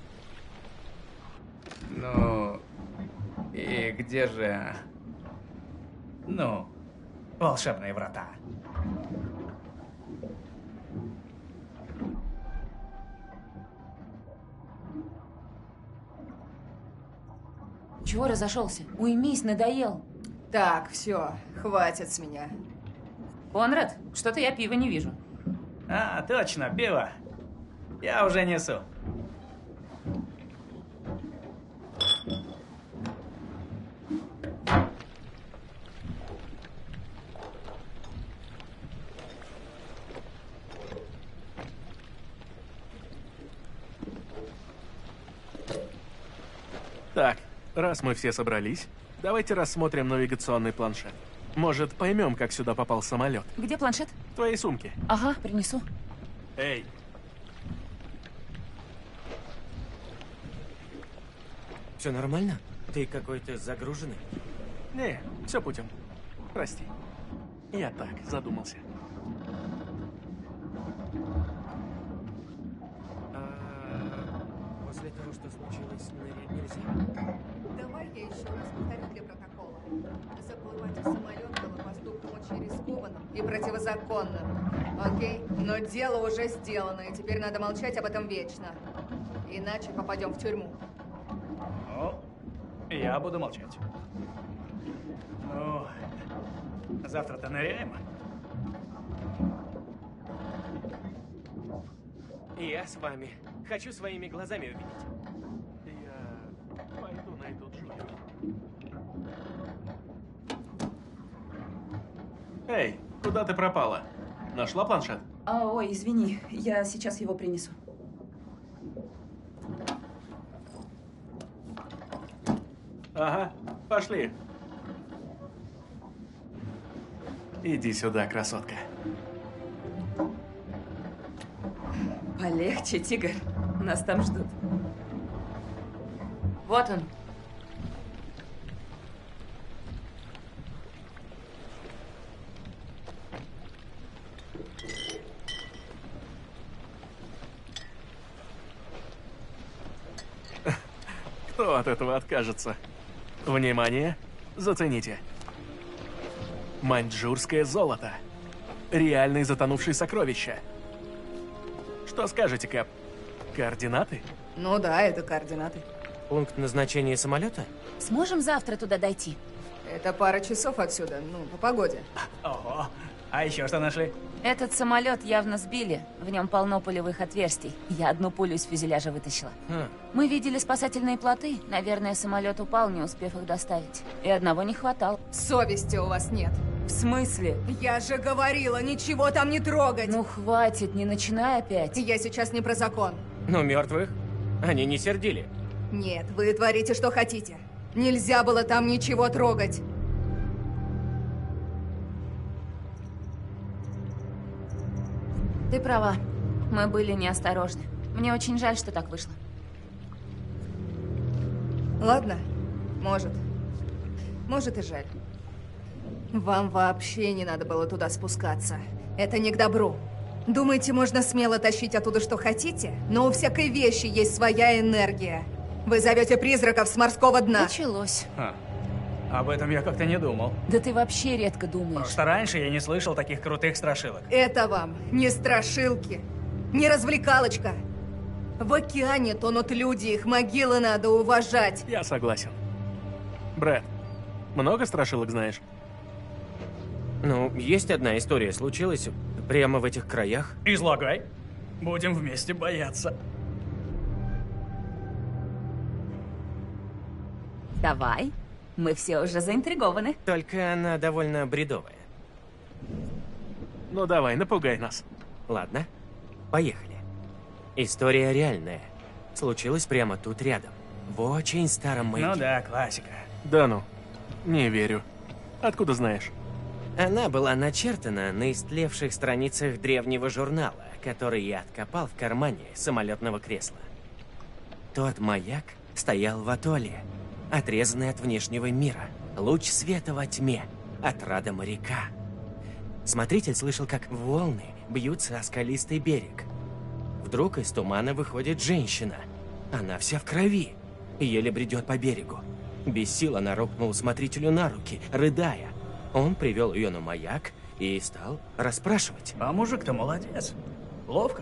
Ну, и где же... Ну, волшебные врата? Чего разошелся? Уймись, надоел. Так, все, хватит с меня. Конрад, что-то я пива не вижу. А, точно, пиво. Я уже несу. Так, раз мы все собрались, давайте рассмотрим навигационный планшет. Может, поймем, как сюда попал самолет. Где планшет? В твоей сумке. Ага, принесу. Эй. Все нормально? Ты какой-то загруженный? Не, все путем. Прости. Я так, задумался. После того, что случилось, нырять нельзя? Давай я еще раз повторю для протокола. Заплывать в самолет было поступком очень рискованным и противозаконным. Окей? Но дело уже сделано, и теперь надо молчать об этом вечно. Иначе попадем в тюрьму. Ну, я буду молчать. Ну, завтра-то ныряем? Я с вами. Хочу своими глазами увидеть. Я пойду найду Джулию. Эй, куда ты пропала? Нашла планшет? Ой, извини, я сейчас его принесу. Ага, пошли. Иди сюда, красотка. Полегче, тигр. Нас там ждут. Вот он. Кто от этого откажется? Внимание, зацените. Маньчжурское золото. Реальные затонувшие сокровища. Что скажете, Кэп? Координаты? Ну да, это координаты. Пункт назначения самолета? Сможем завтра туда дойти? Это пара часов отсюда, ну, по погоде. Ого. А еще что нашли? Этот самолет явно сбили. В нем полно пулевых отверстий. Я одну пулю из фюзеляжа вытащила. Мы видели спасательные плоты. Наверное, самолет упал, не успев их доставить. И одного не хватало. Совести у вас нет. В смысле? Я же говорила, ничего там не трогать. Ну хватит, не начинай опять. Я сейчас не про закон. Ну, мертвых. Они не сердили. Нет, вы творите, что хотите. Нельзя было там ничего трогать. Ты права. Мы были неосторожны. Мне очень жаль, что так вышло. Ладно, может. Может и жаль. Вам вообще не надо было туда спускаться. Это не к добру. Думаете, можно смело тащить оттуда, что хотите? Но у всякой вещи есть своя энергия. Вы зовете призраков с морского дна. Началось. Об этом я как-то не думал. Да ты вообще редко думаешь. Просто раньше я не слышал таких крутых страшилок. Это вам не страшилки, не развлекалочка. В океане тонут люди, их могилы надо уважать. Я согласен. Брэд, много страшилок знаешь? Ну, есть одна история, случилась прямо в этих краях. Излагай. Будем вместе бояться. Давай. Мы все уже заинтригованы. Только она довольно бредовая. Ну давай, напугай нас. Ладно, поехали. История реальная. Случилась прямо тут рядом. В очень старом маяке. Ну да, классика. Да ну, не верю. Откуда знаешь? Она была начертана на истлевших страницах древнего журнала, который я откопал в кармане самолетного кресла. Тот маяк стоял в атолле, отрезанный от внешнего мира. Луч света во тьме, отрада моряка. Смотритель слышал, как волны бьются о скалистый берег. Вдруг из тумана выходит женщина. Она вся в крови и еле бредет по берегу. Без сил она рухнула смотрителю на руки, рыдая. Он привел ее на маяк и стал расспрашивать. А мужик-то молодец. Ловко.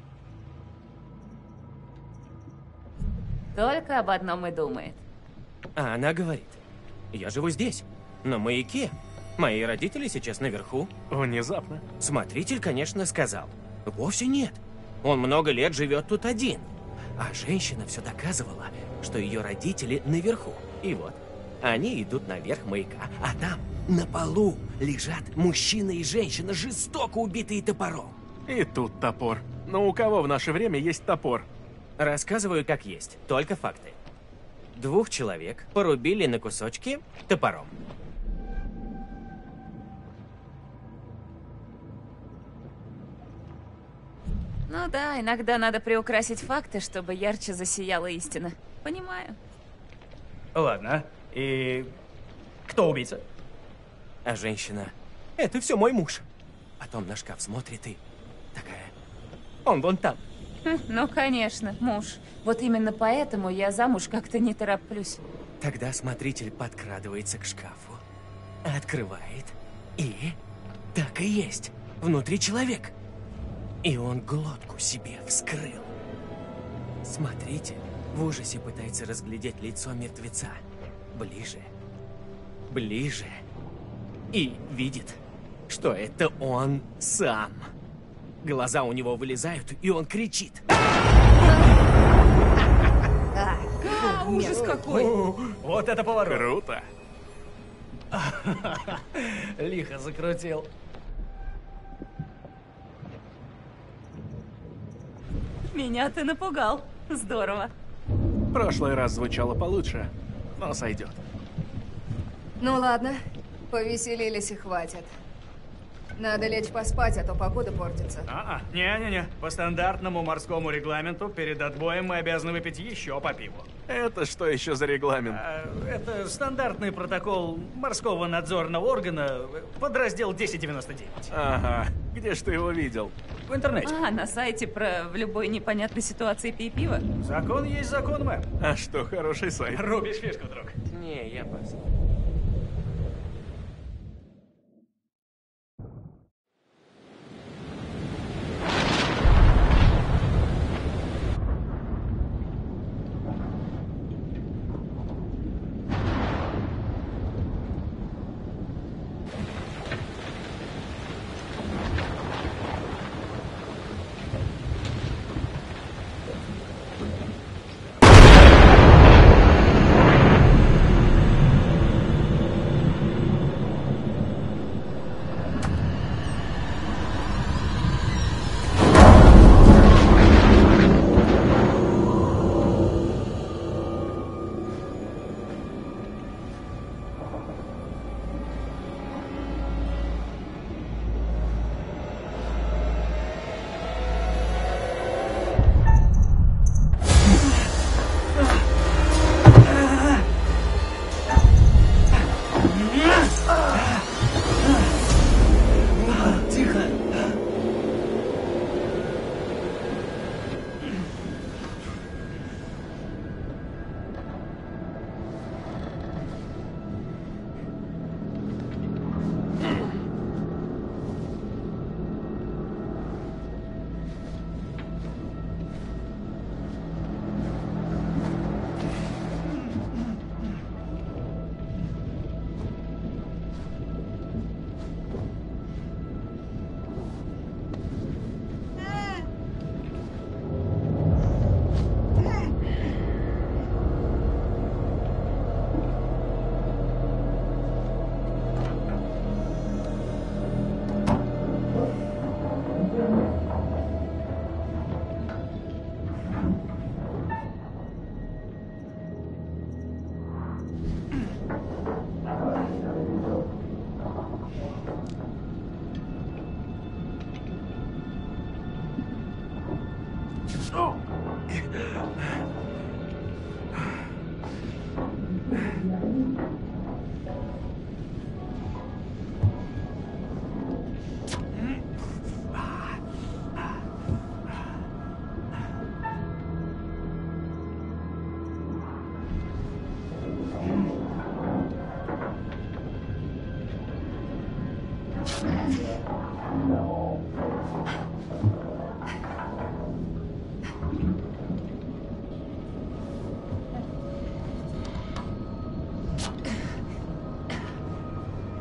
Только об одном и думает. А она говорит, я живу здесь, на маяке. Мои родители сейчас наверху. Внезапно. Смотритель, конечно, сказал. Вовсе нет. Он много лет живет тут один. А женщина все доказывала, что ее родители наверху. И вот, они идут наверх маяка, а там, на полу, лежат мужчина и женщина, жестоко убитые топором. И тут топор. Но у кого в наше время есть топор? Рассказываю как есть, только факты. 2 человек порубили на кусочки топором. Ну да, иногда надо приукрасить факты, чтобы ярче засияла истина. Понимаю. Ладно, и кто убийца? А женщина, это все мой муж. Потом на шкаф смотрит и такая, он вон там. Ну, конечно, муж. Вот именно поэтому я замуж как-то не тороплюсь. Тогда смотритель подкрадывается к шкафу, открывает, и так и есть, внутри человек. И он глотку себе вскрыл. Смотритель в ужасе пытается разглядеть лицо мертвеца. Ближе, ближе. И видит, что это он сам. Глаза у него вылезают, и он кричит. Ужас какой! Вот это поворот! Круто! Лихо закрутил. Меня ты напугал. Здорово. Прошлый раз звучало получше, но сойдет. Ну ладно, повеселились и хватит. Надо лечь поспать, а то погода портится. Не-не-не. По стандартному морскому регламенту перед отбоем мы обязаны выпить еще по пиву. Это что еще за регламент? Это стандартный протокол морского надзорного органа, подраздел 1099. Ага. Где ж ты его видел? В интернете. А, на сайте про в любой непонятной ситуации пей пиво? Закон есть закон, мэм. А что, хороший сайт? Рубишь фишку, друг. Не, я пас.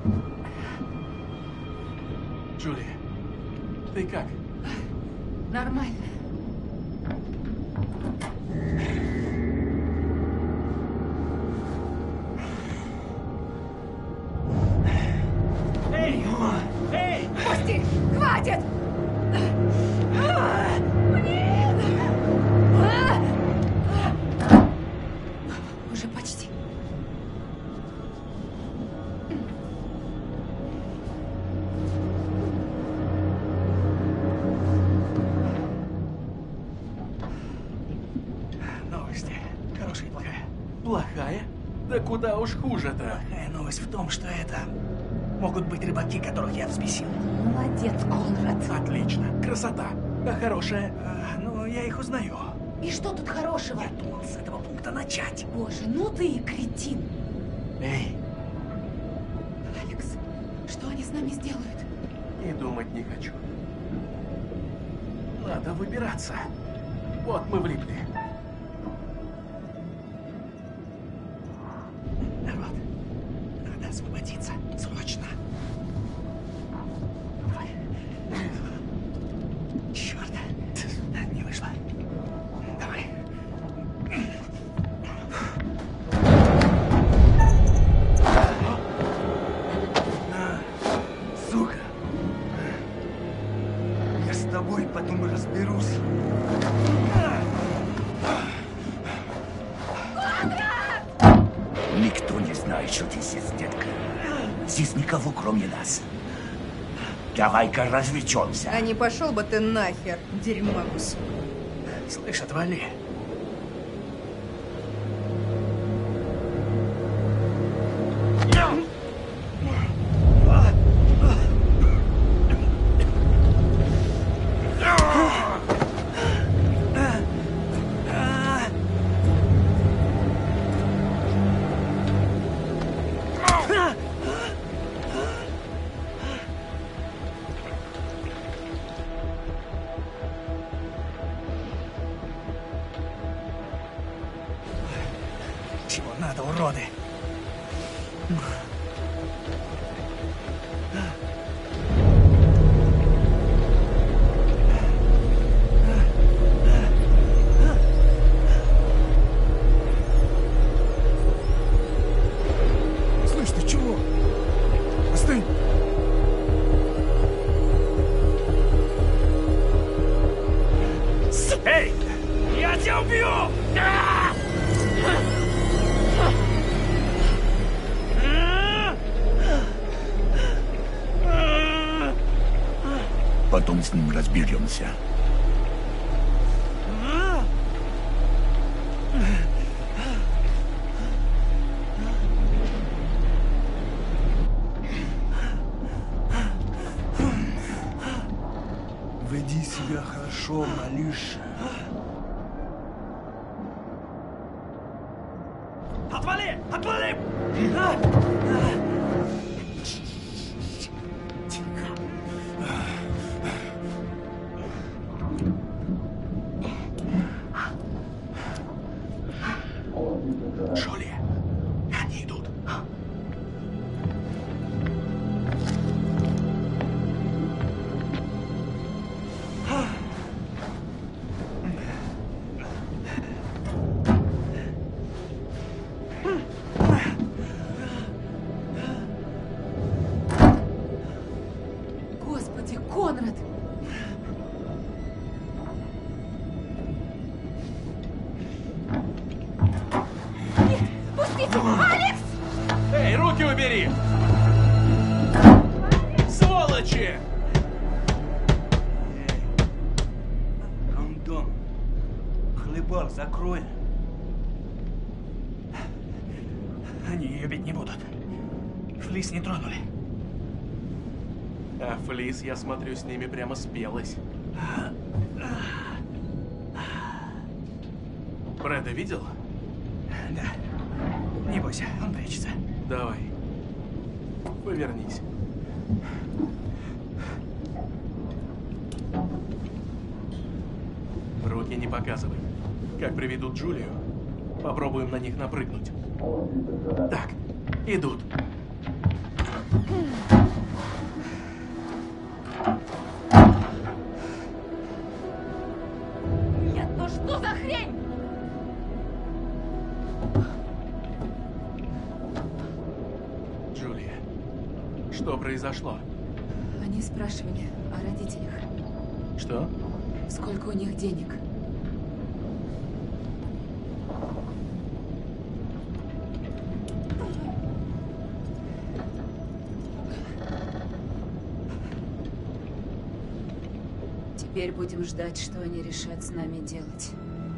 Джули, ты как? Нормально. Эй! Эй! Пусти! Хватит! Уже почти. Новости. Хорошая и плохая. Плохая? Да куда уж хуже-то. Плохая новость в том, что это могут быть рыбаки, которых я взбесил. Молодец, Конрад. Отлично. Красота. А хорошая? Ну, я их узнаю. И что тут хорошего? Я думал с этого пункта начать. Боже, ну ты и кретин. Эй, Алекс, что они с нами сделают? и думать не хочу. Надо выбираться. Вот мы влипли. Народ, надо освободиться. Срочно. Давай. Черт. Не вышло. Давай. Сука. Я с тобой потом разберусь. Никто не знает, что ты здесь, детка. Здесь никого, кроме нас. Давай-ка развлечемся. А не пошел бы ты нахер, дерьмагус. Слышь, отвали. Чего надо, уроды? Слышь, ты чего? Остынь! Эй! Я тебя убью! Потом с ним разберемся. Веди себя хорошо, малыш. Отвали! Отвали! Джули, они идут. Господи, Конрад! Нет, пустите! Алекс! Эй, руки убери! Сволочи! Кондом. Хлебал, закрой. Они ее бить не будут. Флис не тронули. А Флис, я смотрю, с ними прямо спелась. Брэда видел? Да. Не бойся, он прячется. Давай. Повернись. Руки не показывай. Как приведут Джулию, попробуем на них напрыгнуть. Так, идут. Нет, ну что за хрень? Джулия, что произошло? Они спрашивали о родителях. Что? Сколько у них денег? Теперь будем ждать, что они решат с нами делать.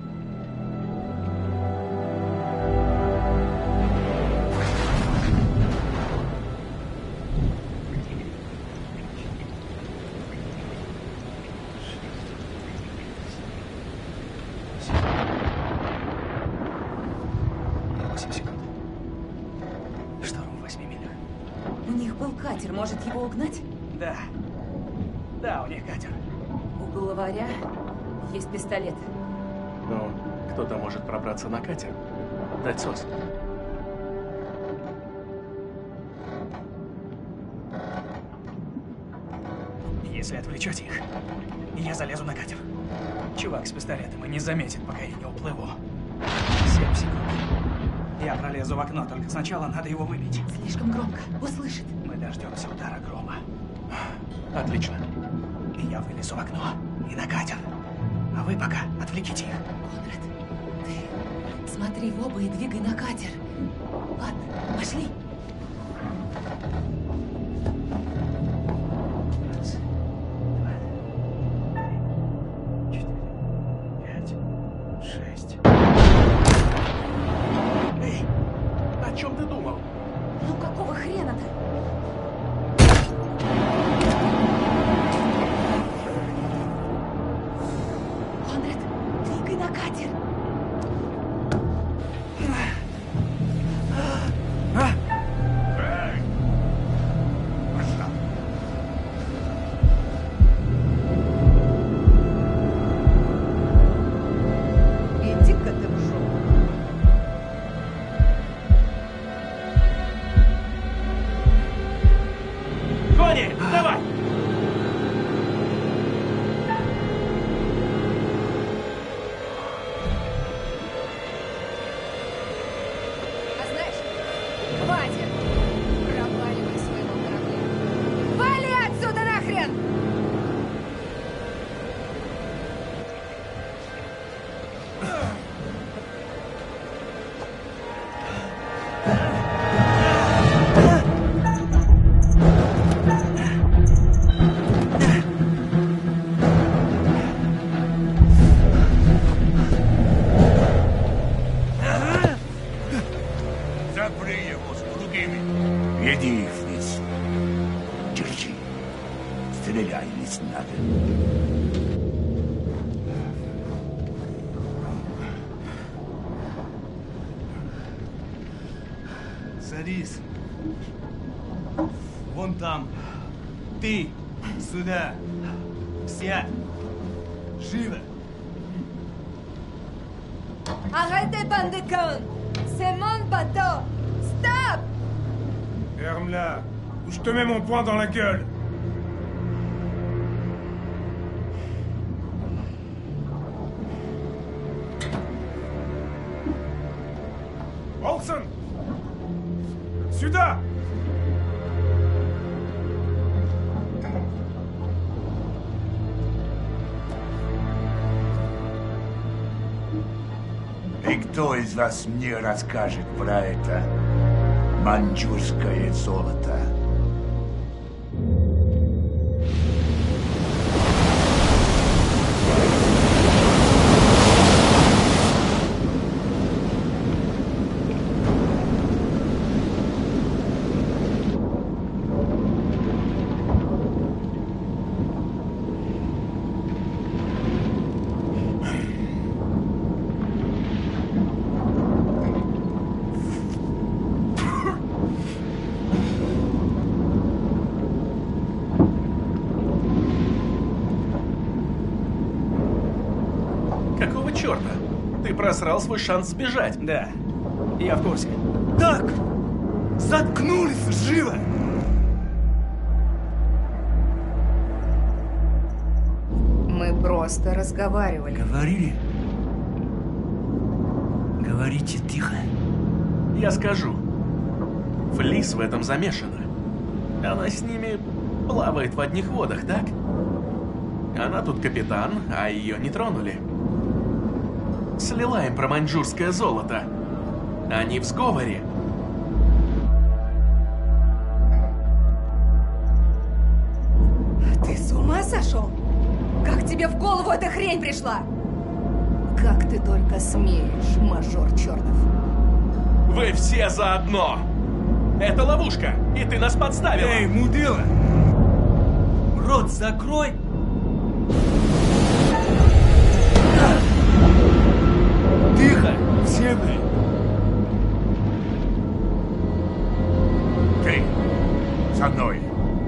Шторм в 8 милях. У них был катер, может его угнать? Да. Да, у них катер. У главаря есть пистолет. Ну, кто-то может пробраться на катер. Дать сос. Если отвлечете их, я залезу на катер. Чувак с пистолетом и не заметит, пока я не уплыву. 7 секунд. Я пролезу в окно, только сначала надо его выбить. Слишком громко. Услышит. Мы дождемся удара грома. Отлично. И я вылезу в окно и на катер. А вы пока отвлеките их. Конрад, ты смотри в оба и двигай на катер. Ладно, пошли. Раз, два, три, 4, 5, 6. Эй, о чем ты думал? Ну какого хрена-то? Конрад, двигай на катер. Иди-ка ты в жопу. Кони, давай! А знаешь, хватит! Проваливай своего корабля. Вали отсюда нахрен! Запри его с другими. Веди их вниз. Держи. Стреляй, если надо. Садись. Вон там. Ты. Сюда. Сядь. Живо. Arrêtez, bande de cons! C'est mon bateau! Stop! Ferme-la, ou je te mets mon poing dans la gueule. Olsen! Сюда! И кто из вас мне расскажет про это маньчжурское золото? Какого черта? Ты просрал свой шанс сбежать. Да, я в курсе. Так! Заткнулись, живо! Просто разговаривали. Говорили? Говорите тихо. Я скажу. Флис в этом замешана. Она с ними плавает в одних водах, так? Она тут капитан, а ее не тронули. Слила им про маньчжурское золото. Они в сговоре. Ты с ума сошел? Как тебе в голову эта хрень пришла? Как ты только смеешь, мажор чертов. Вы все заодно! Это ловушка, и ты нас подставила! Эй, мудила! Рот закрой! Тихо! Все, блядь! Ты со мной.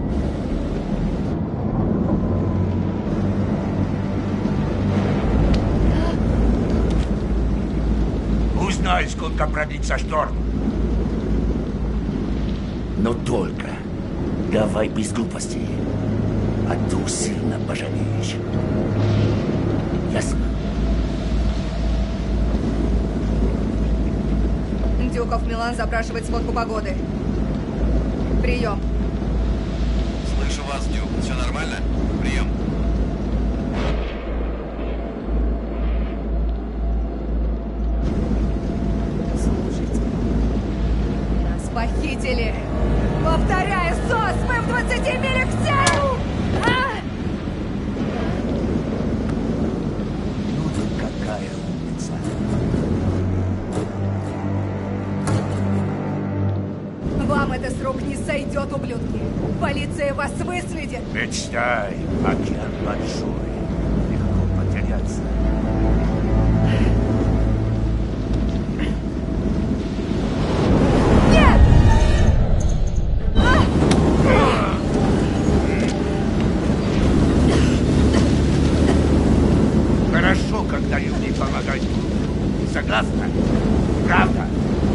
Узнай, сколько продлится шторм. Но только давай без глупостей, а то сильно пожалеешь. Ясно? Дюков Милан запрашивает сводку погоды. Прием. Слышу вас, Дюк. Все нормально? Прием. Слушайте. Нас похитили. Повторяю, СОС! Мы в 20 милях в севу! Ну ты какая умница. Вам это с рук не сойдет, ублюдки. Полиция вас выследит. Мечтай, океан большой. Легко потеряться. Хорошо, когда люди помогают. Согласна? Правда?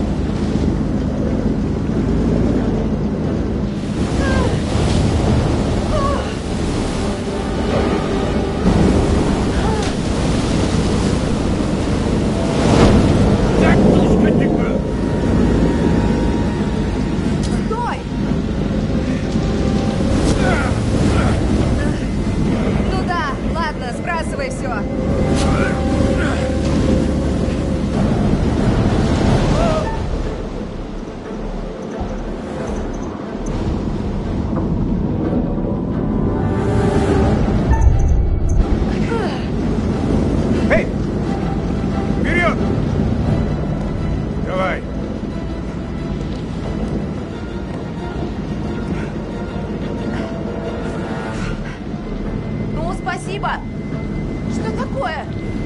Стой! Ну да, ладно, сбрасывай все. Эй! Вперед! Давай. Ну, спасибо! Что такое?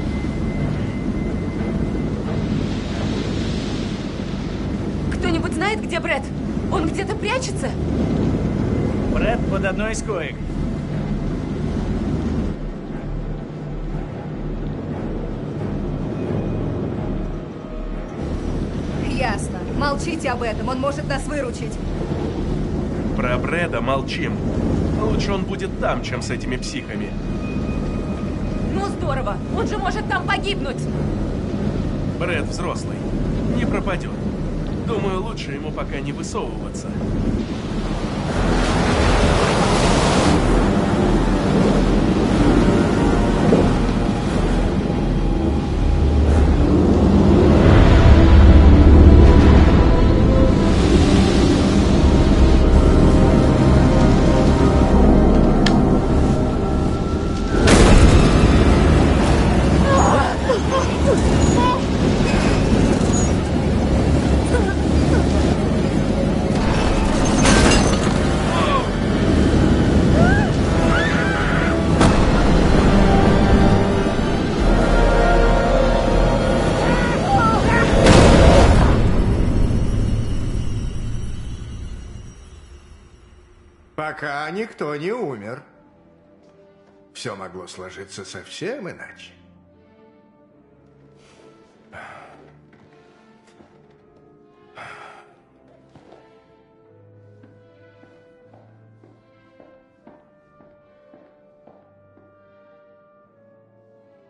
Кто-нибудь знает, где Брэд? Он где-то прячется? Брэд под одной из коек. Ясно. Молчите об этом, он может нас выручить. Про Брэда молчим. Лучше он будет там, чем с этими психами. Ну здорово, он же может там погибнуть. Брэд взрослый. Не пропадет. Думаю, лучше ему пока не высовываться. Пока никто не умер. Все могло сложиться совсем иначе.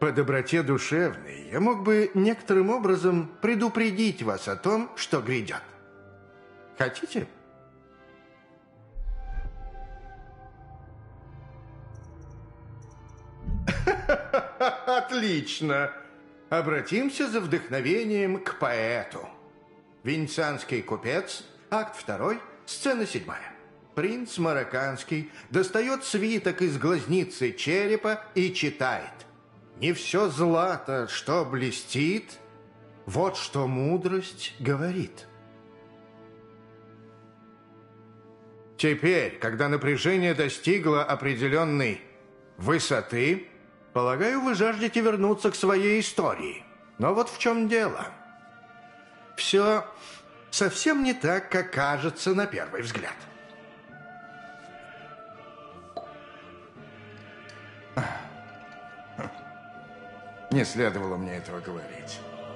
По доброте душевной я мог бы некоторым образом предупредить вас о том, что грядет. Хотите? Отлично. Обратимся за вдохновением к поэту. Венецианский купец, акт 2, сцена 7. Принц Марокканский достает свиток из глазницы черепа и читает. Не все злато, что блестит, вот что мудрость говорит. Теперь, когда напряжение достигло определенной высоты, полагаю, вы жаждете вернуться к своей истории. Но вот в чем дело. Все совсем не так, как кажется на первый взгляд. Не следовало мне этого говорить.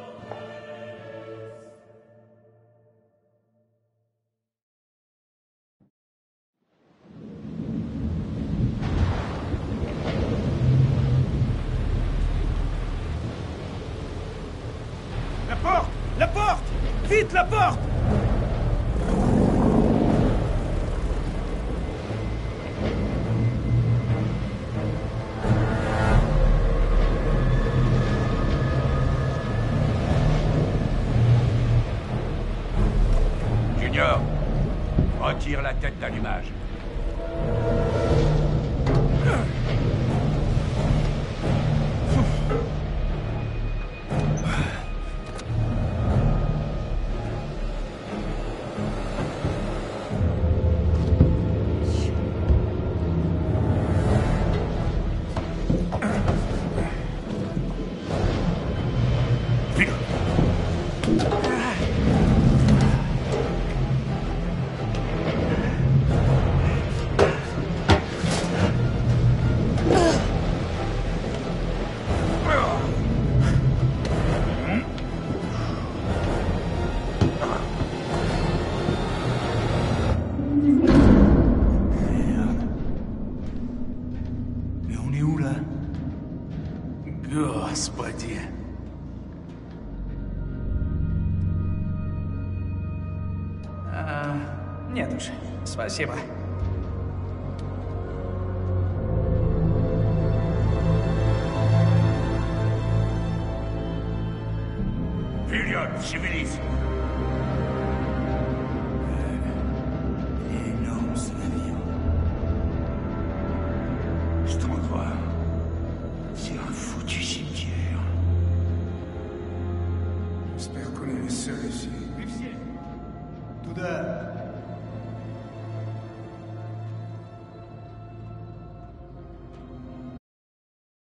La porte! La porte! Vite, la porte! Junior, retire la tête d'allumage. Господи. Нет уж, спасибо. Вперед, шевелись! Énorme ce navire. Cet endroit, c'est un foutu cimetière. J'espère qu'on est les seuls ici. Туда.